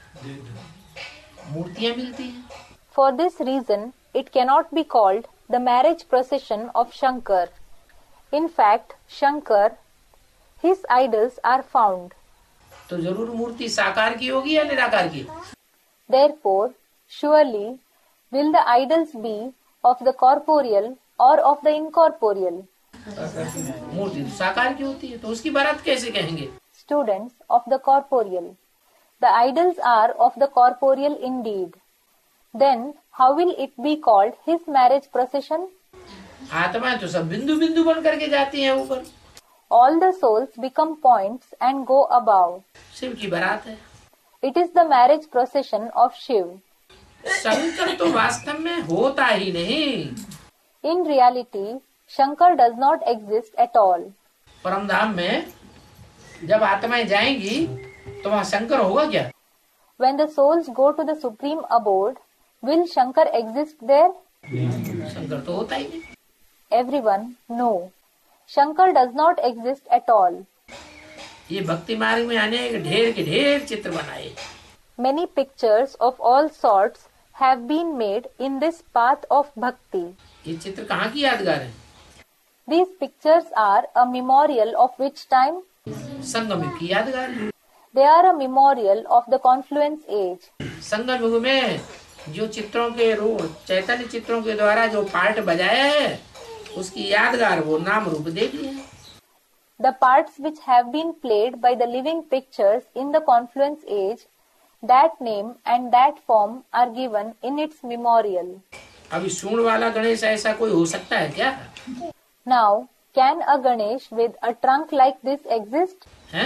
मूर्तियां मिलती हैं। For this reason, it cannot be called the marriage procession of Shankar. In fact, Shankar, his idols are found. तो जरूर मूर्ति साकार की होगी या निराकार की? Therefore, surely will the idols be of the corporeal or of the incorporeal? मूर्ति तो साकार की होती है, तो उसकी बारात कैसे कहेंगे? Students of the corporeal. The idols are of the corporeal indeed. Then how will it be called his marriage procession? आत्माएं तो सब बिंदु बिंदु बन करके जाती हैं ऊपर। All the souls become points and go above. Shiv की बारात है। It is the marriage procession of Shiv. Shankar तो वास्तव में होता ही नहीं। In reality, Shankar does not exist at all. परमधाम में जब आत्माएं जाएंगी तो वहाँ शंकर होगा क्या? When the souls go to the supreme abode, will Shankar exist there? Shankar तो होता ही नहीं। Everyone, no. Shankar does not exist at all. ये भक्ति मार्ग में अनेक ढेर के ढेर चित्र बनाए। Many pictures of all sorts have been made in this path of bhakti. ये चित्र कहाँ की यादगार है? These pictures are a memorial of which time? संगम युग की यादगार है। They are a memorial of the confluence age. संगम युग में जो चित्रों के रूप, चैतन्य चित्रों के द्वारा जो पार्ट बजाया है, उसकी यादगार वो नाम रूप दे दिए। The parts which have been played by the living pictures in the confluence age, that name and that form are given in its memorial. अभी सूंड वाला गणेश ऐसा कोई हो सकता है क्या? Now, can a Ganesh with a trunk like this exist? हैं?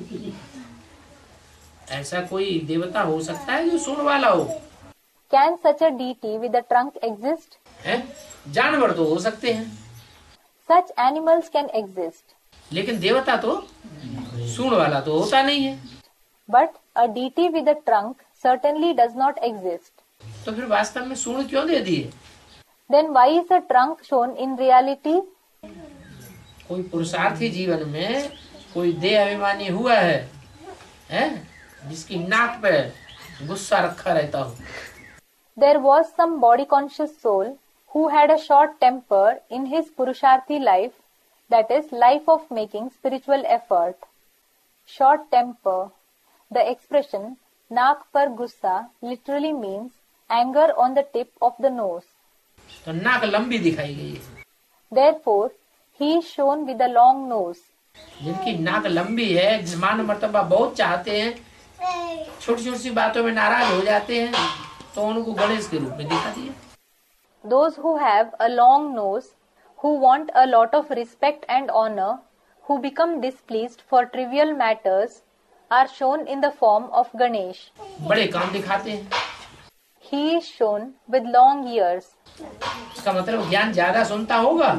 ऐसा कोई देवता हो सकता है जो सूंड वाला हो? Can such a deity with a trunk exist? हैं? जानवर तो हो सकते हैं, Such animals can exist. लेकिन देवता तो सूंड वाला तो होता नहीं है। But a deity with a trunk certainly does not exist. तो फिर वास्तव में सूंड क्यों दे दिए? Then why is a trunk shown in reality? कोई पुरुषार्थी जीवन में कोई देह अभिमानी हुआ है, हैं? जिसकी नाक पे गुस्सा रखा रहता हो। There was some body conscious soul who had a short temper in his Purusharthi life, that is, life of making spiritual effort. Short temper. The expression naak par gussa literally means anger on the tip of the nose. तो नाक लंबी दिखाई गई है। Therefore, he is shown with a long nose. जिनकी नाक लंबी है, मान मर्तबा बहुत चाहते हैं, छोटी छोटी सी बातों में नाराज हो जाते हैं, तो उनको गणेश के रूप में दिखा दिया। Those who have a long nose, who want a lot of respect and honor, who become displeased for trivial matters, are shown in the form of Ganesh. बड़े काम दिखाते हैं। He is shown with long ears. इसका मतलब ज्ञान ज्यादा सुनता होगा,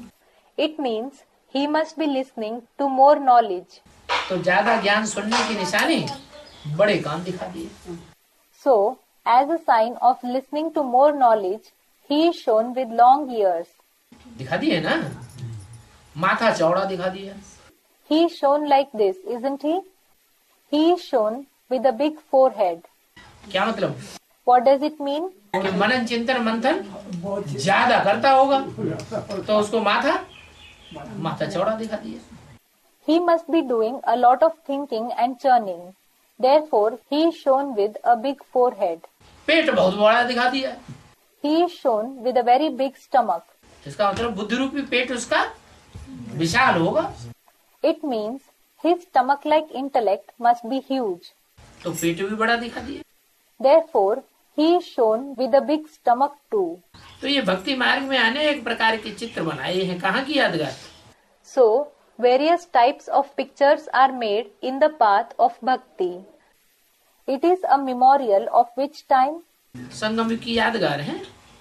It means he must be listening to more knowledge. तो ज्यादा ज्ञान सुनने की निशानी बड़े काम दिखा दिए। So, as a sign of listening to more knowledge, he is shown with long ears. दिखा दिए ना, माथा चौड़ा दिखा दिया। He is shown like this, isn't he? He is shown with a big forehead. क्या मतलब? What does it mean? कि मनन चिंतन मंथन ज्यादा करता होगा, तो उसको माथा माथा चौड़ा दिखा दिया। He must be doing a lot of thinking and churning. Therefore, he is shown with a big forehead. पेट बहुत बड़ा दिखा दिया। He is shown with a very big stomach. इसका मतलब बुद्धि रूपी पेट उसका विशाल होगा, It means his stomach-like intellect must be huge. तो पेट भी बड़ा दिखा दिया। Therefore, he is shown with a big stomach too. तो ये भक्ति मार्ग में अनेक प्रकार के चित्र बनाए हैं। कहाँ की यादगार? So, various types of pictures are made in the path of bhakti. It is a memorial of which time? संगम युग की यादगार है।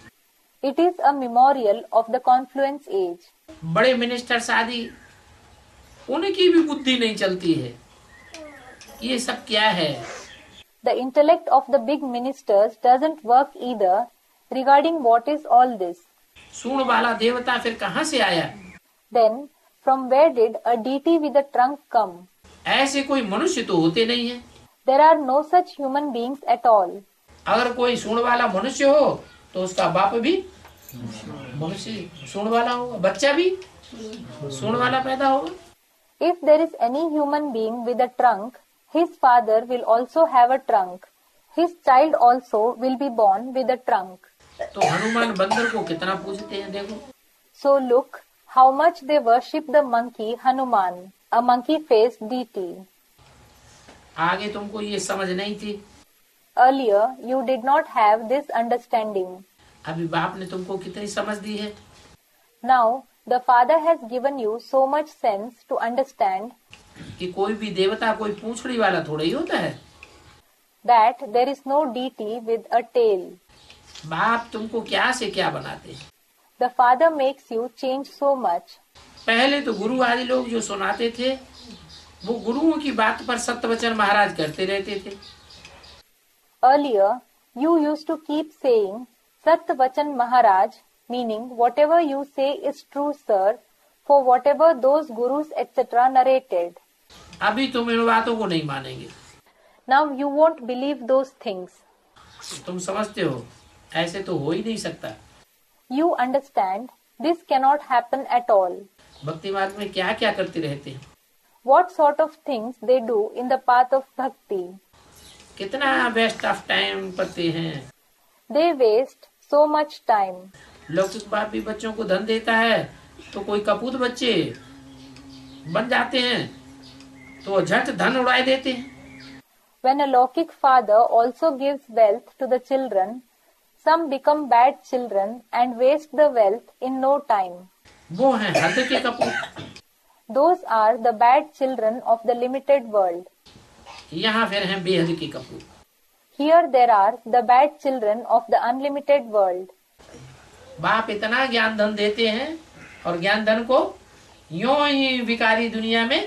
It is a memorial of the confluence age. बड़े मिनिस्टर्स आदि, उनकी भी बुद्धि नहीं चलती है। ये सब क्या है? The intellect of the big ministers doesn't work either regarding what is all this. सूंड वाला देवता फिर कहाँ से आया? Then, from where did a deity with a trunk come? ऐसे कोई मनुष्य तो होते नहीं है। There are no such human beings at all. अगर कोई सूंड वाला मनुष्य हो तो उसका बाप भी मनुष्य सूंड वाला होगा, बच्चा भी सूंड वाला पैदा होगा। If there is any human being with a trunk, his father will also have a trunk. His child also will be born with a trunk. तो हनुमान बंदर को कितना पूजते हैं देखो। So look how much they worship the monkey Hanuman, a monkey-faced deity. आगे तुमको ये समझ नहीं थी, Earlier, you did not have this understanding. अभी बाप ने तुमको कितनी समझ दी है। Now, the Father has given you so much sense to understand कि कोई भी देवता कोई पूंछड़ी वाला थोड़ा ही होता है। that there is no deity with a tail. बाप तुमको क्या से क्या बनाते हैं। The Father makes you change so much. पहले तो गुरु आदि लोग जो सुनाते थे वो गुरुओं की बात पर सत्यवचन महाराज करते रहते थे। Earlier, you used to keep saying Satyavachan Maharaj, meaning whatever you say is true, sir, for whatever those gurus et cetera narrated. अभी तुम इन बातों को नहीं मानेंगे। Now you won't believe those things. तुम समझते हो ऐसे तो हो ही नहीं सकता। You understand this cannot happen at all. भक्ति मार्ग में क्या क्या करते रहते हैं, What sort of things they do in the path of bhakti. कितना वेस्ट ऑफ टाइम करते हैं। They waste so much time. लौकिक बाप भी बच्चों को धन देता है तो कोई कपूत बच्चे बन जाते हैं तो झट धन उड़ाए देते हैं। When a Lokik father also gives wealth to the children, some become bad children and waste the wealth in no time. वो हैं हद के कपूत। Those are the bad children of the limited world. यहाँ फिर हैं बेहद के कपूत। Here there are the bad children of the unlimited world. बाप इतना ज्ञान धन देते हैं और ज्ञान धन को यूं ही विकारी दुनिया में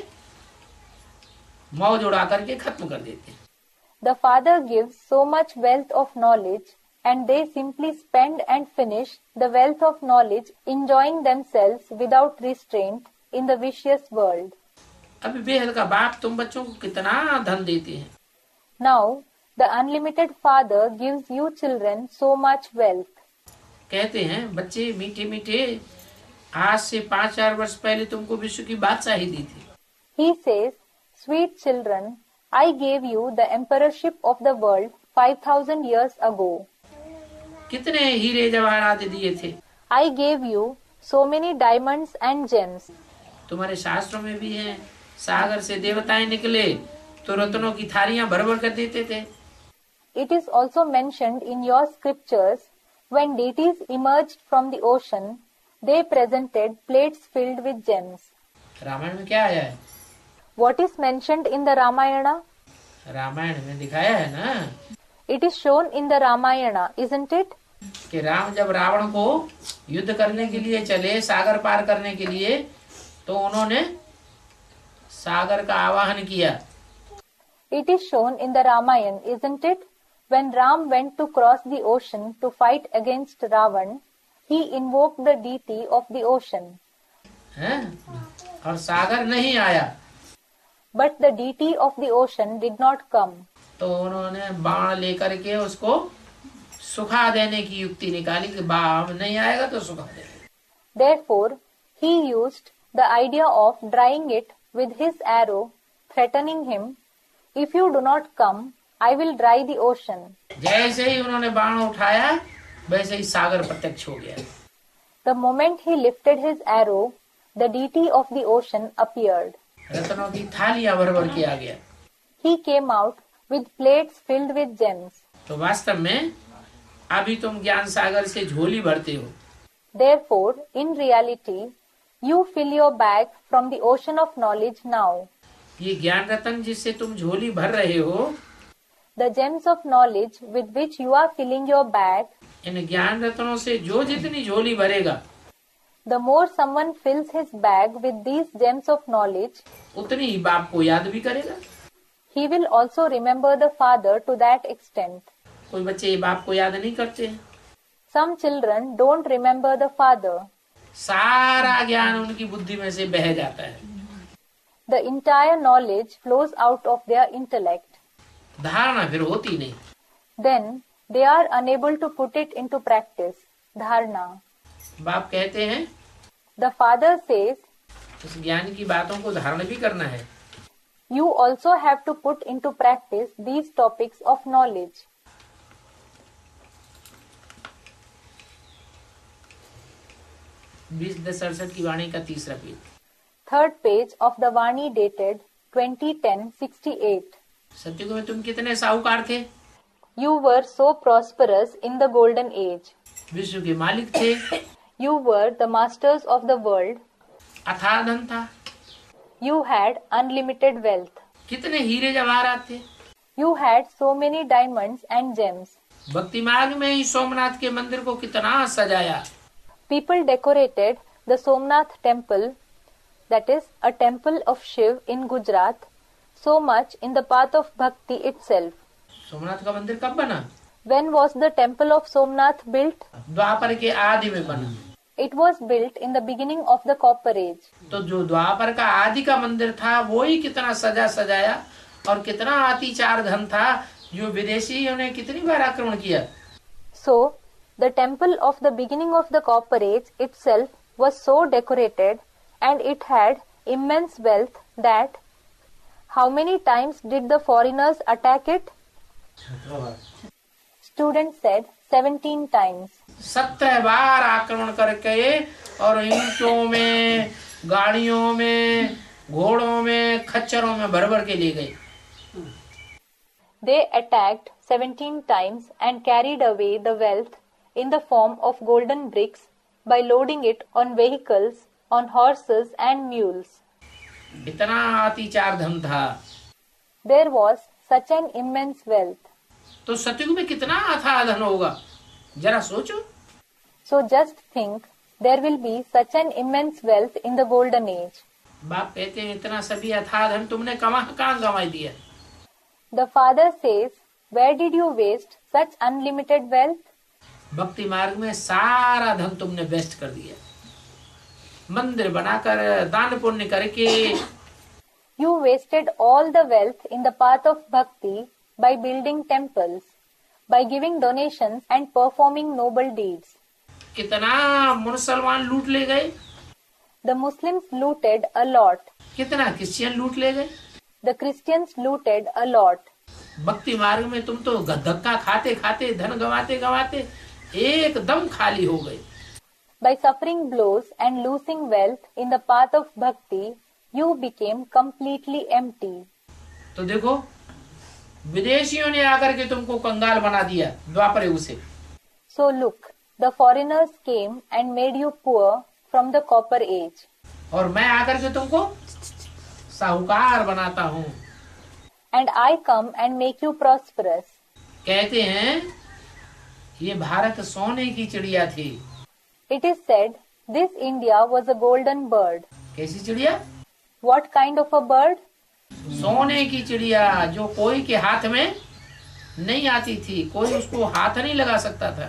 मौज उड़ा करके खत्म कर देते हैं। The Father gives so much wealth of knowledge, and they simply spend and finish the wealth of knowledge enjoying themselves without restraint in the vicious world. अभी बेहद का बाप तुम बच्चों को कितना धन देते हैं। Now, the unlimited Father gives you children so much wealth. कहते हैं बच्चे मीठे मीठे, आज से पाँच चार वर्ष पहले तुमको विश्व की बादशाही दी थी। He says, sweet children, I gave you the emperorship of the world five thousand years ago. कितने हीरे जवाहरात दिए थे। I gave you so many diamonds and gems. तुम्हारे शास्त्रों में भी है, सागर से देवताएं निकले तो रत्नों की थालियां भर भर कर देते थे। It is also mentioned in your scriptures, when deities emerged from the ocean, they presented plates filled with gems. Ramayan में क्या आया है? What is mentioned in the Ramayana? Ramayan में दिखाया है ना It is shown in the Ramayana, isn't it? कि राम जब रावण को युद्ध करने के लिए चले, सागर पार करने के लिए, तो उन्होंने सागर का आवाहन किया। It is shown in the Ramayana, isn't it? When Ram went to cross the ocean to fight against Ravan, he invoked the deity of the ocean. हैं? और सागर नहीं आया But the deity of the ocean did not come. तो उन्होंने बाण लेकर के उसको सुखा देने की युक्ति निकाली कि बाण नहीं आएगा तो सुखा देंगे। Therefore, he used the idea of drying it with his arrow, threatening him, "If you do not come, I will dry the ocean." जैसे ही उन्होंने बाण उठाया वैसे ही सागर प्रत्यक्ष हो गया। The moment he lifted his arrow, the deity of the ocean appeared. रत्नों की थालियां भर भर के आ गया। He came out with plates filled with gems. तो वास्तव में अभी तुम ज्ञान सागर से झोली भरते हो। Therefore, in reality, you fill your bag from the ocean of knowledge now. ये ज्ञान रत्न जिससे तुम झोली भर रहे हो, The gems of knowledge with which you are filling your bag, इन ज्ञान रत्नों से जो जितनी झोली भरेगा the more someone fills his bag with these gems of knowledge, उतनी ही बाप को याद भी करेगा। he will also remember the Father to that extent. कोई बच्चे बाप को याद नहीं करते हैं। Some children don't remember the Father. सारा ज्ञान उनकी बुद्धि में से बह जाता है। The entire knowledge flows out of their intellect. धारणा फिर होती नहीं। Then they are unable to put it into practice. Dharna. बाप कहते हैं The Father says, इस ज्ञान की बातों को धारण भी करना है। you also have to put into practice these topics of knowledge. बीस दस अड़सठ की वाणी का तीसरा page. Third page of the Vani dated twenty ten sixty-eight. Satyug में तुम कितने साहूकार थे? You were so prosperous in the golden age. विश्व के मालिक थे। You were the masters of the world. अथाह धन था। You had unlimited wealth. कितने हीरे जवाहरात थे। You had so many diamonds and gems. भक्ति मार्ग में ही सोमनाथ के मंदिर को कितना सजाया। People decorated the Somnath temple, that is a temple of Shiv in Gujarat, so much in the path of bhakti itself. Somnath का मंदिर कब बना? When was the temple of Somnath built? द्वापर के आदि में बना। It was built in the beginning of the Copper Age. तो जो द्वापर का आदि का मंदिर था वो ही कितना सजा सजाया और कितना अतिचार धन था जो विदेशियों ने कितनी बार आक्रमण किया। So, the temple of the beginning of the Copper Age itself was so decorated and it had immense wealth that how many times did the foreigners attack it? Student said seventeen times. सत्रह बार आक्रमण करके और ईंटों में, गाड़ियों में, घोड़ों में, खच्चरों में भर भर के ले गए। They attacked seventeen times and carried away the wealth in the form of golden bricks by loading it on vehicles, on horses and mules. इतना अतिचार धन था। There was such an immense wealth. तो सतयुग में कितना अथाह धन होगा, जरा सोचो। So just think, there will be such an immense wealth in the golden age. बाप कहते हैं इतना सभी अथाह धन तुमने कमा कहाँ गंवा दिया। The father says, where did you waste such unlimited wealth? भक्ति मार्ग में सारा धन तुमने वेस्ट कर दिया। मंदिर बनाकर दान पुण्य करके You wasted all the wealth in the path of bhakti by building temples, by giving donations and performing noble deeds. कितना मुसलमान लूट ले गए। The Muslims looted a lot. कितना क्रिश्चियन लूट ले गए। The Christians looted a lot. भक्ति मार्ग में तुम तो धक्का खाते खाते धन गवाते गवाते एकदम खाली हो गए। By suffering blows and losing wealth in the path of bhakti, you became completely empty. तो देखो विदेशियों ने आकर के तुमको कंगाल बना दिया द्वापर युग से। So look, the foreigners came and made you poor from the Copper Age. और मैं आकर के तुमको साहूकार बनाता हूँ। And I come and make you prosperous. कहते हैं ये भारत सोने की चिड़िया थी। It is said, this India was a golden bird. कैसी चिड़िया? What kind of a bird? सोने की चिड़िया जो कोई के हाथ में नहीं आती थी, कोई उसको हाथ नहीं लगा सकता था।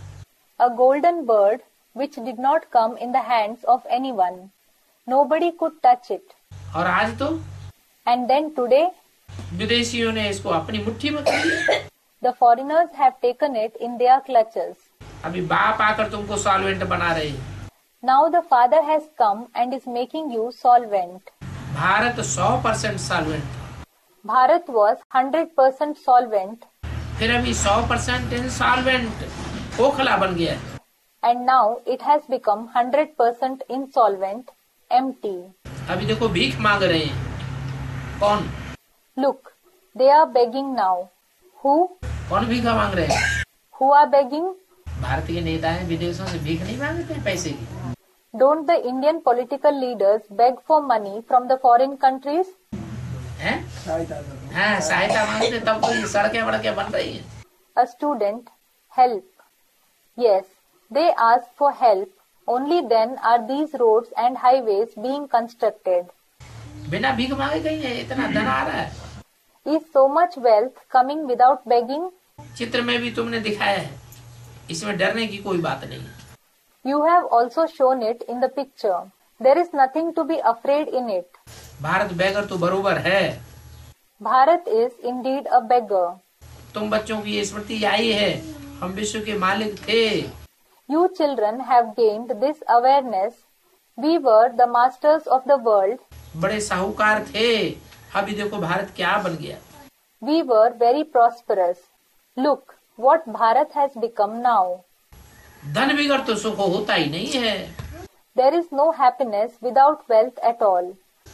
A golden bird which did not come in the hands of anyone. Nobody could touch it. और आज तो And then today, विदेशियों ने इसको अपनी मुट्ठी में कर लिया। the foreigners have taken it in their clutches. अभी बाप आकर तुमको सॉल्वेंट बना रहे हैं। Now the father has come and is making you solvent. Bharat सौ परसेंट सॉल्वेंट था, Bharat was one hundred percent solvent फिर अभी सौ परसेंट इंसॉल्वेंट खोखला बन गया है। and now it has become one hundred percent insolvent, empty. अभी देखो भीख मांग रहे हैं। कौन Look, they are begging now. Who? कौन भीखा मांग रहे हैं? Who are begging? भारत के नेता हैं, विदेशों से भीख नहीं मांगते हैं पैसे की। Don't the Indian political leaders beg for money from the foreign countries? हैं? सहायता करो। हाँ सहायता मांगते तब तो ये सड़कें वड़कें बन रही हैं। A student, help. Yes, they ask for help. Only then are these roads and highways being constructed. बिना भीख मांगे कहीं है, इतना धन आ रहा है। Is so much wealth coming without begging? चित्र में भी तुमने दिखाया है, इसमें डरने की कोई बात नहीं है। You have also shown it in the picture. There is nothing to be afraid in it. Bharat बेगर तो बरोबर है। Bharat is indeed a beggar. तुम बच्चों की ये स्मृति आई है, हम विश्व के मालिक थे। You children have gained this awareness. We were the masters of the world. बड़े साहूकार थे, अभी देखो भारत क्या बन गया। We were very prosperous. Look what Bharat has become now. धन बिगड़ तो सुख होता ही नहीं है। There is no happiness without wealth at all.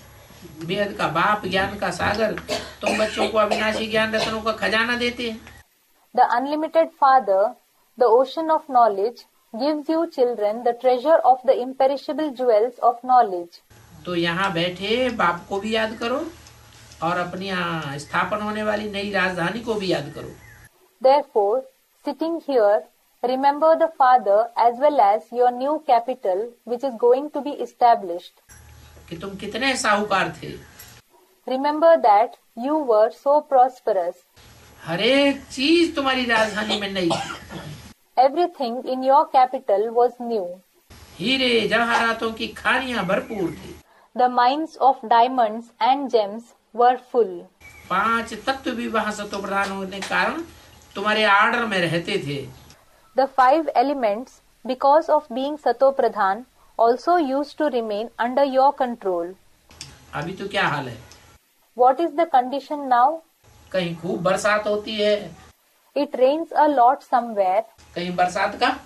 वेद का बाप, ज्ञान का सागर, तुम बच्चों को अविनाशी ज्ञान रत्नों का खजाना देते हैं। The unlimited Father, the ocean of knowledge, gives you children the treasure of the imperishable jewels of knowledge. तो यहाँ बैठे बाप को भी याद करो और अपनी यहाँ स्थापन होने वाली नई राजधानी को भी याद करो। Therefore, sitting here, remember the Father as well as your new capital which is going to be established. कि तुम कितने साहूकार थे। Remember that you were so prosperous. हर एक चीज तुम्हारी राजधानी में नई थी। Everything in your capital was new. हीरे जवाहरातों की खानियां भरपूर थी। The mines of diamonds and gems were full. पांच तत्व भी वहाँ सतो प्रधान होने के कारण तुम्हारे आर्डर में रहते थे। The five elements, because of being Sato Pradhan, also used to remain under your control. अभी तो क्या हाल है? What is the condition now? कहीं खूब बरसात होती है, It rains a lot somewhere, कहीं बरसात का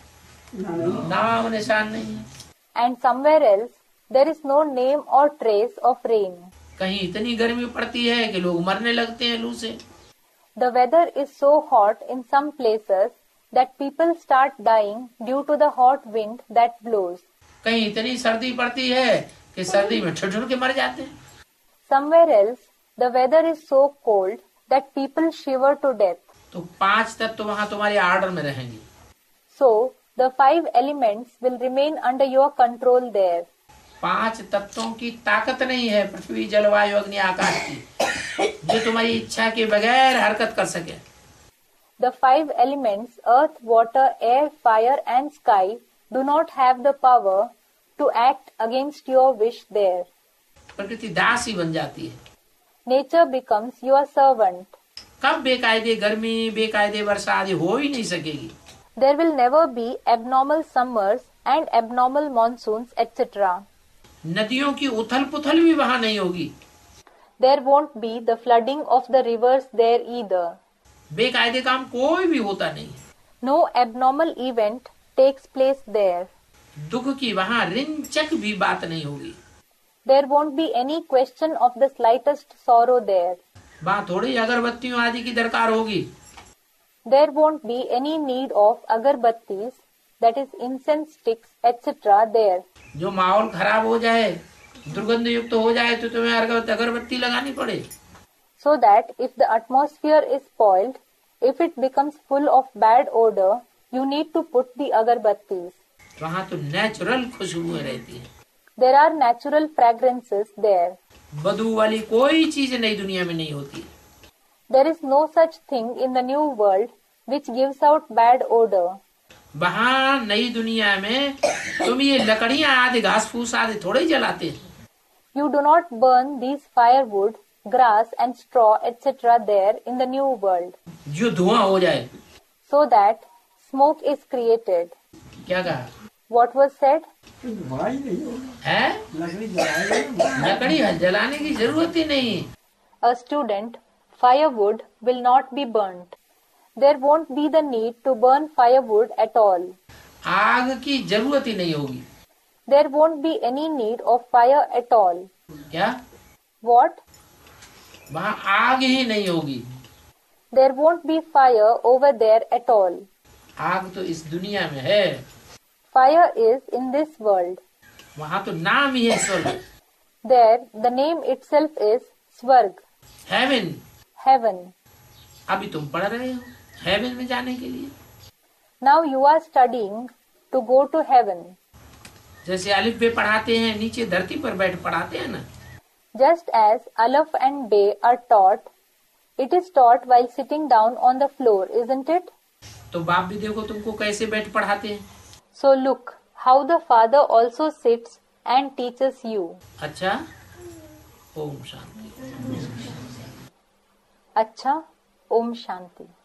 नाम निशान नहीं है, and somewhere else there is no name or trace of rain. कहीं इतनी गर्मी पड़ती है कि लोग मरने लगते हैं लू से। The weather is so hot in some places that people start dying due to the hot wind that blows. कहीं इतनी सर्दी पड़ती है कि सर्दी में ठिठुर के मर जाते हैं। Somewhere else the weather is so cold that people shiver to death. तो पांच तत्व वहाँ तुम्हारे आर्डर में रहेंगे। So the five elements will remain under your control there. पांच तत्वों की ताकत नहीं है पृथ्वी, जलवायु, अग्नि, आकाश की, जो तुम्हारी इच्छा के बगैर हरकत कर सके। The five elements, earth, water, air, fire and sky, do not have the power to act against your wish there. प्रकृति दासी बन जाती है। Nature becomes your servant. कब बेकायदे गर्मी, बेकायदे वर्षा आदि हो ही नहीं सकेगी। There will never be abnormal summers and abnormal monsoons, et cetera. नदियों की उथल पुथल भी वहाँ नहीं होगी। There won't be the flooding of the rivers there either. बेकायदे काम कोई भी होता नहीं। No abnormal event takes place there. दुख की वहाँ रिंचक भी बात नहीं होगी। There won't be any question of the slightest sorrow there. वहाँ थोड़ी अगरबत्तियों आदि की दरकार होगी। There won't be any need of agarbattis, that is incense sticks, et cetera there. जो माहौल खराब हो जाए, दुर्गंध युक्त हो जाए तो तुम्हें अगरबत्ती अगरबत्ती लगानी पड़े। So that if the atmosphere is spoiled, if it becomes full of bad odor, you need to put the agarbattis. वहाँ तो नेचुरल खुशबुएं रहती हैं। There are natural fragrances there. बदबू वाली कोई चीज नई दुनिया में नहीं होती। There is no such thing in the new world which gives out bad odor. वहाँ नई दुनिया में तुम ये लकड़ियाँ आदि घास फूस आदि थोड़े ही जलाते हैं। You do not burn these firewood, grass and straw, et cetera there in the new world, जो धुआं हो जाए। so that smoke is created. क्या कहा? What was said? धुआं ही नहीं होगा, है लकड़ी जलाएगा ना। लकड़ी जलाने की जरूरत ही नहीं। A student, firewood will not be burnt. There won't be the need to burn firewood at all. आग की जरूरत ही नहीं होगी। There won't be any need of fire at all. क्या? What? वहाँ आग ही नहीं होगी। There won't be fire over there at all. आग तो इस दुनिया में है। Fire is in this world. वहाँ तो नाम ही है स्वर्ग, There, the name itself is Swarg, heaven. heaven. अभी तुम पढ़ रहे हो हेवन में जाने के लिए। Now you are studying to go to heaven. जैसे अलिफ बे पढ़ाते हैं, नीचे धरती पर बैठ पढ़ाते हैं ना, Just as Aleph and Bay are taught, it is taught while sitting down on the floor, isn't it? तो बाप भी देखो तुमको कैसे बैठ पढ़ाते हैं। So look how the Father also sits and teaches you. अच्छा, Om Shanti. Acha, Om Shanti.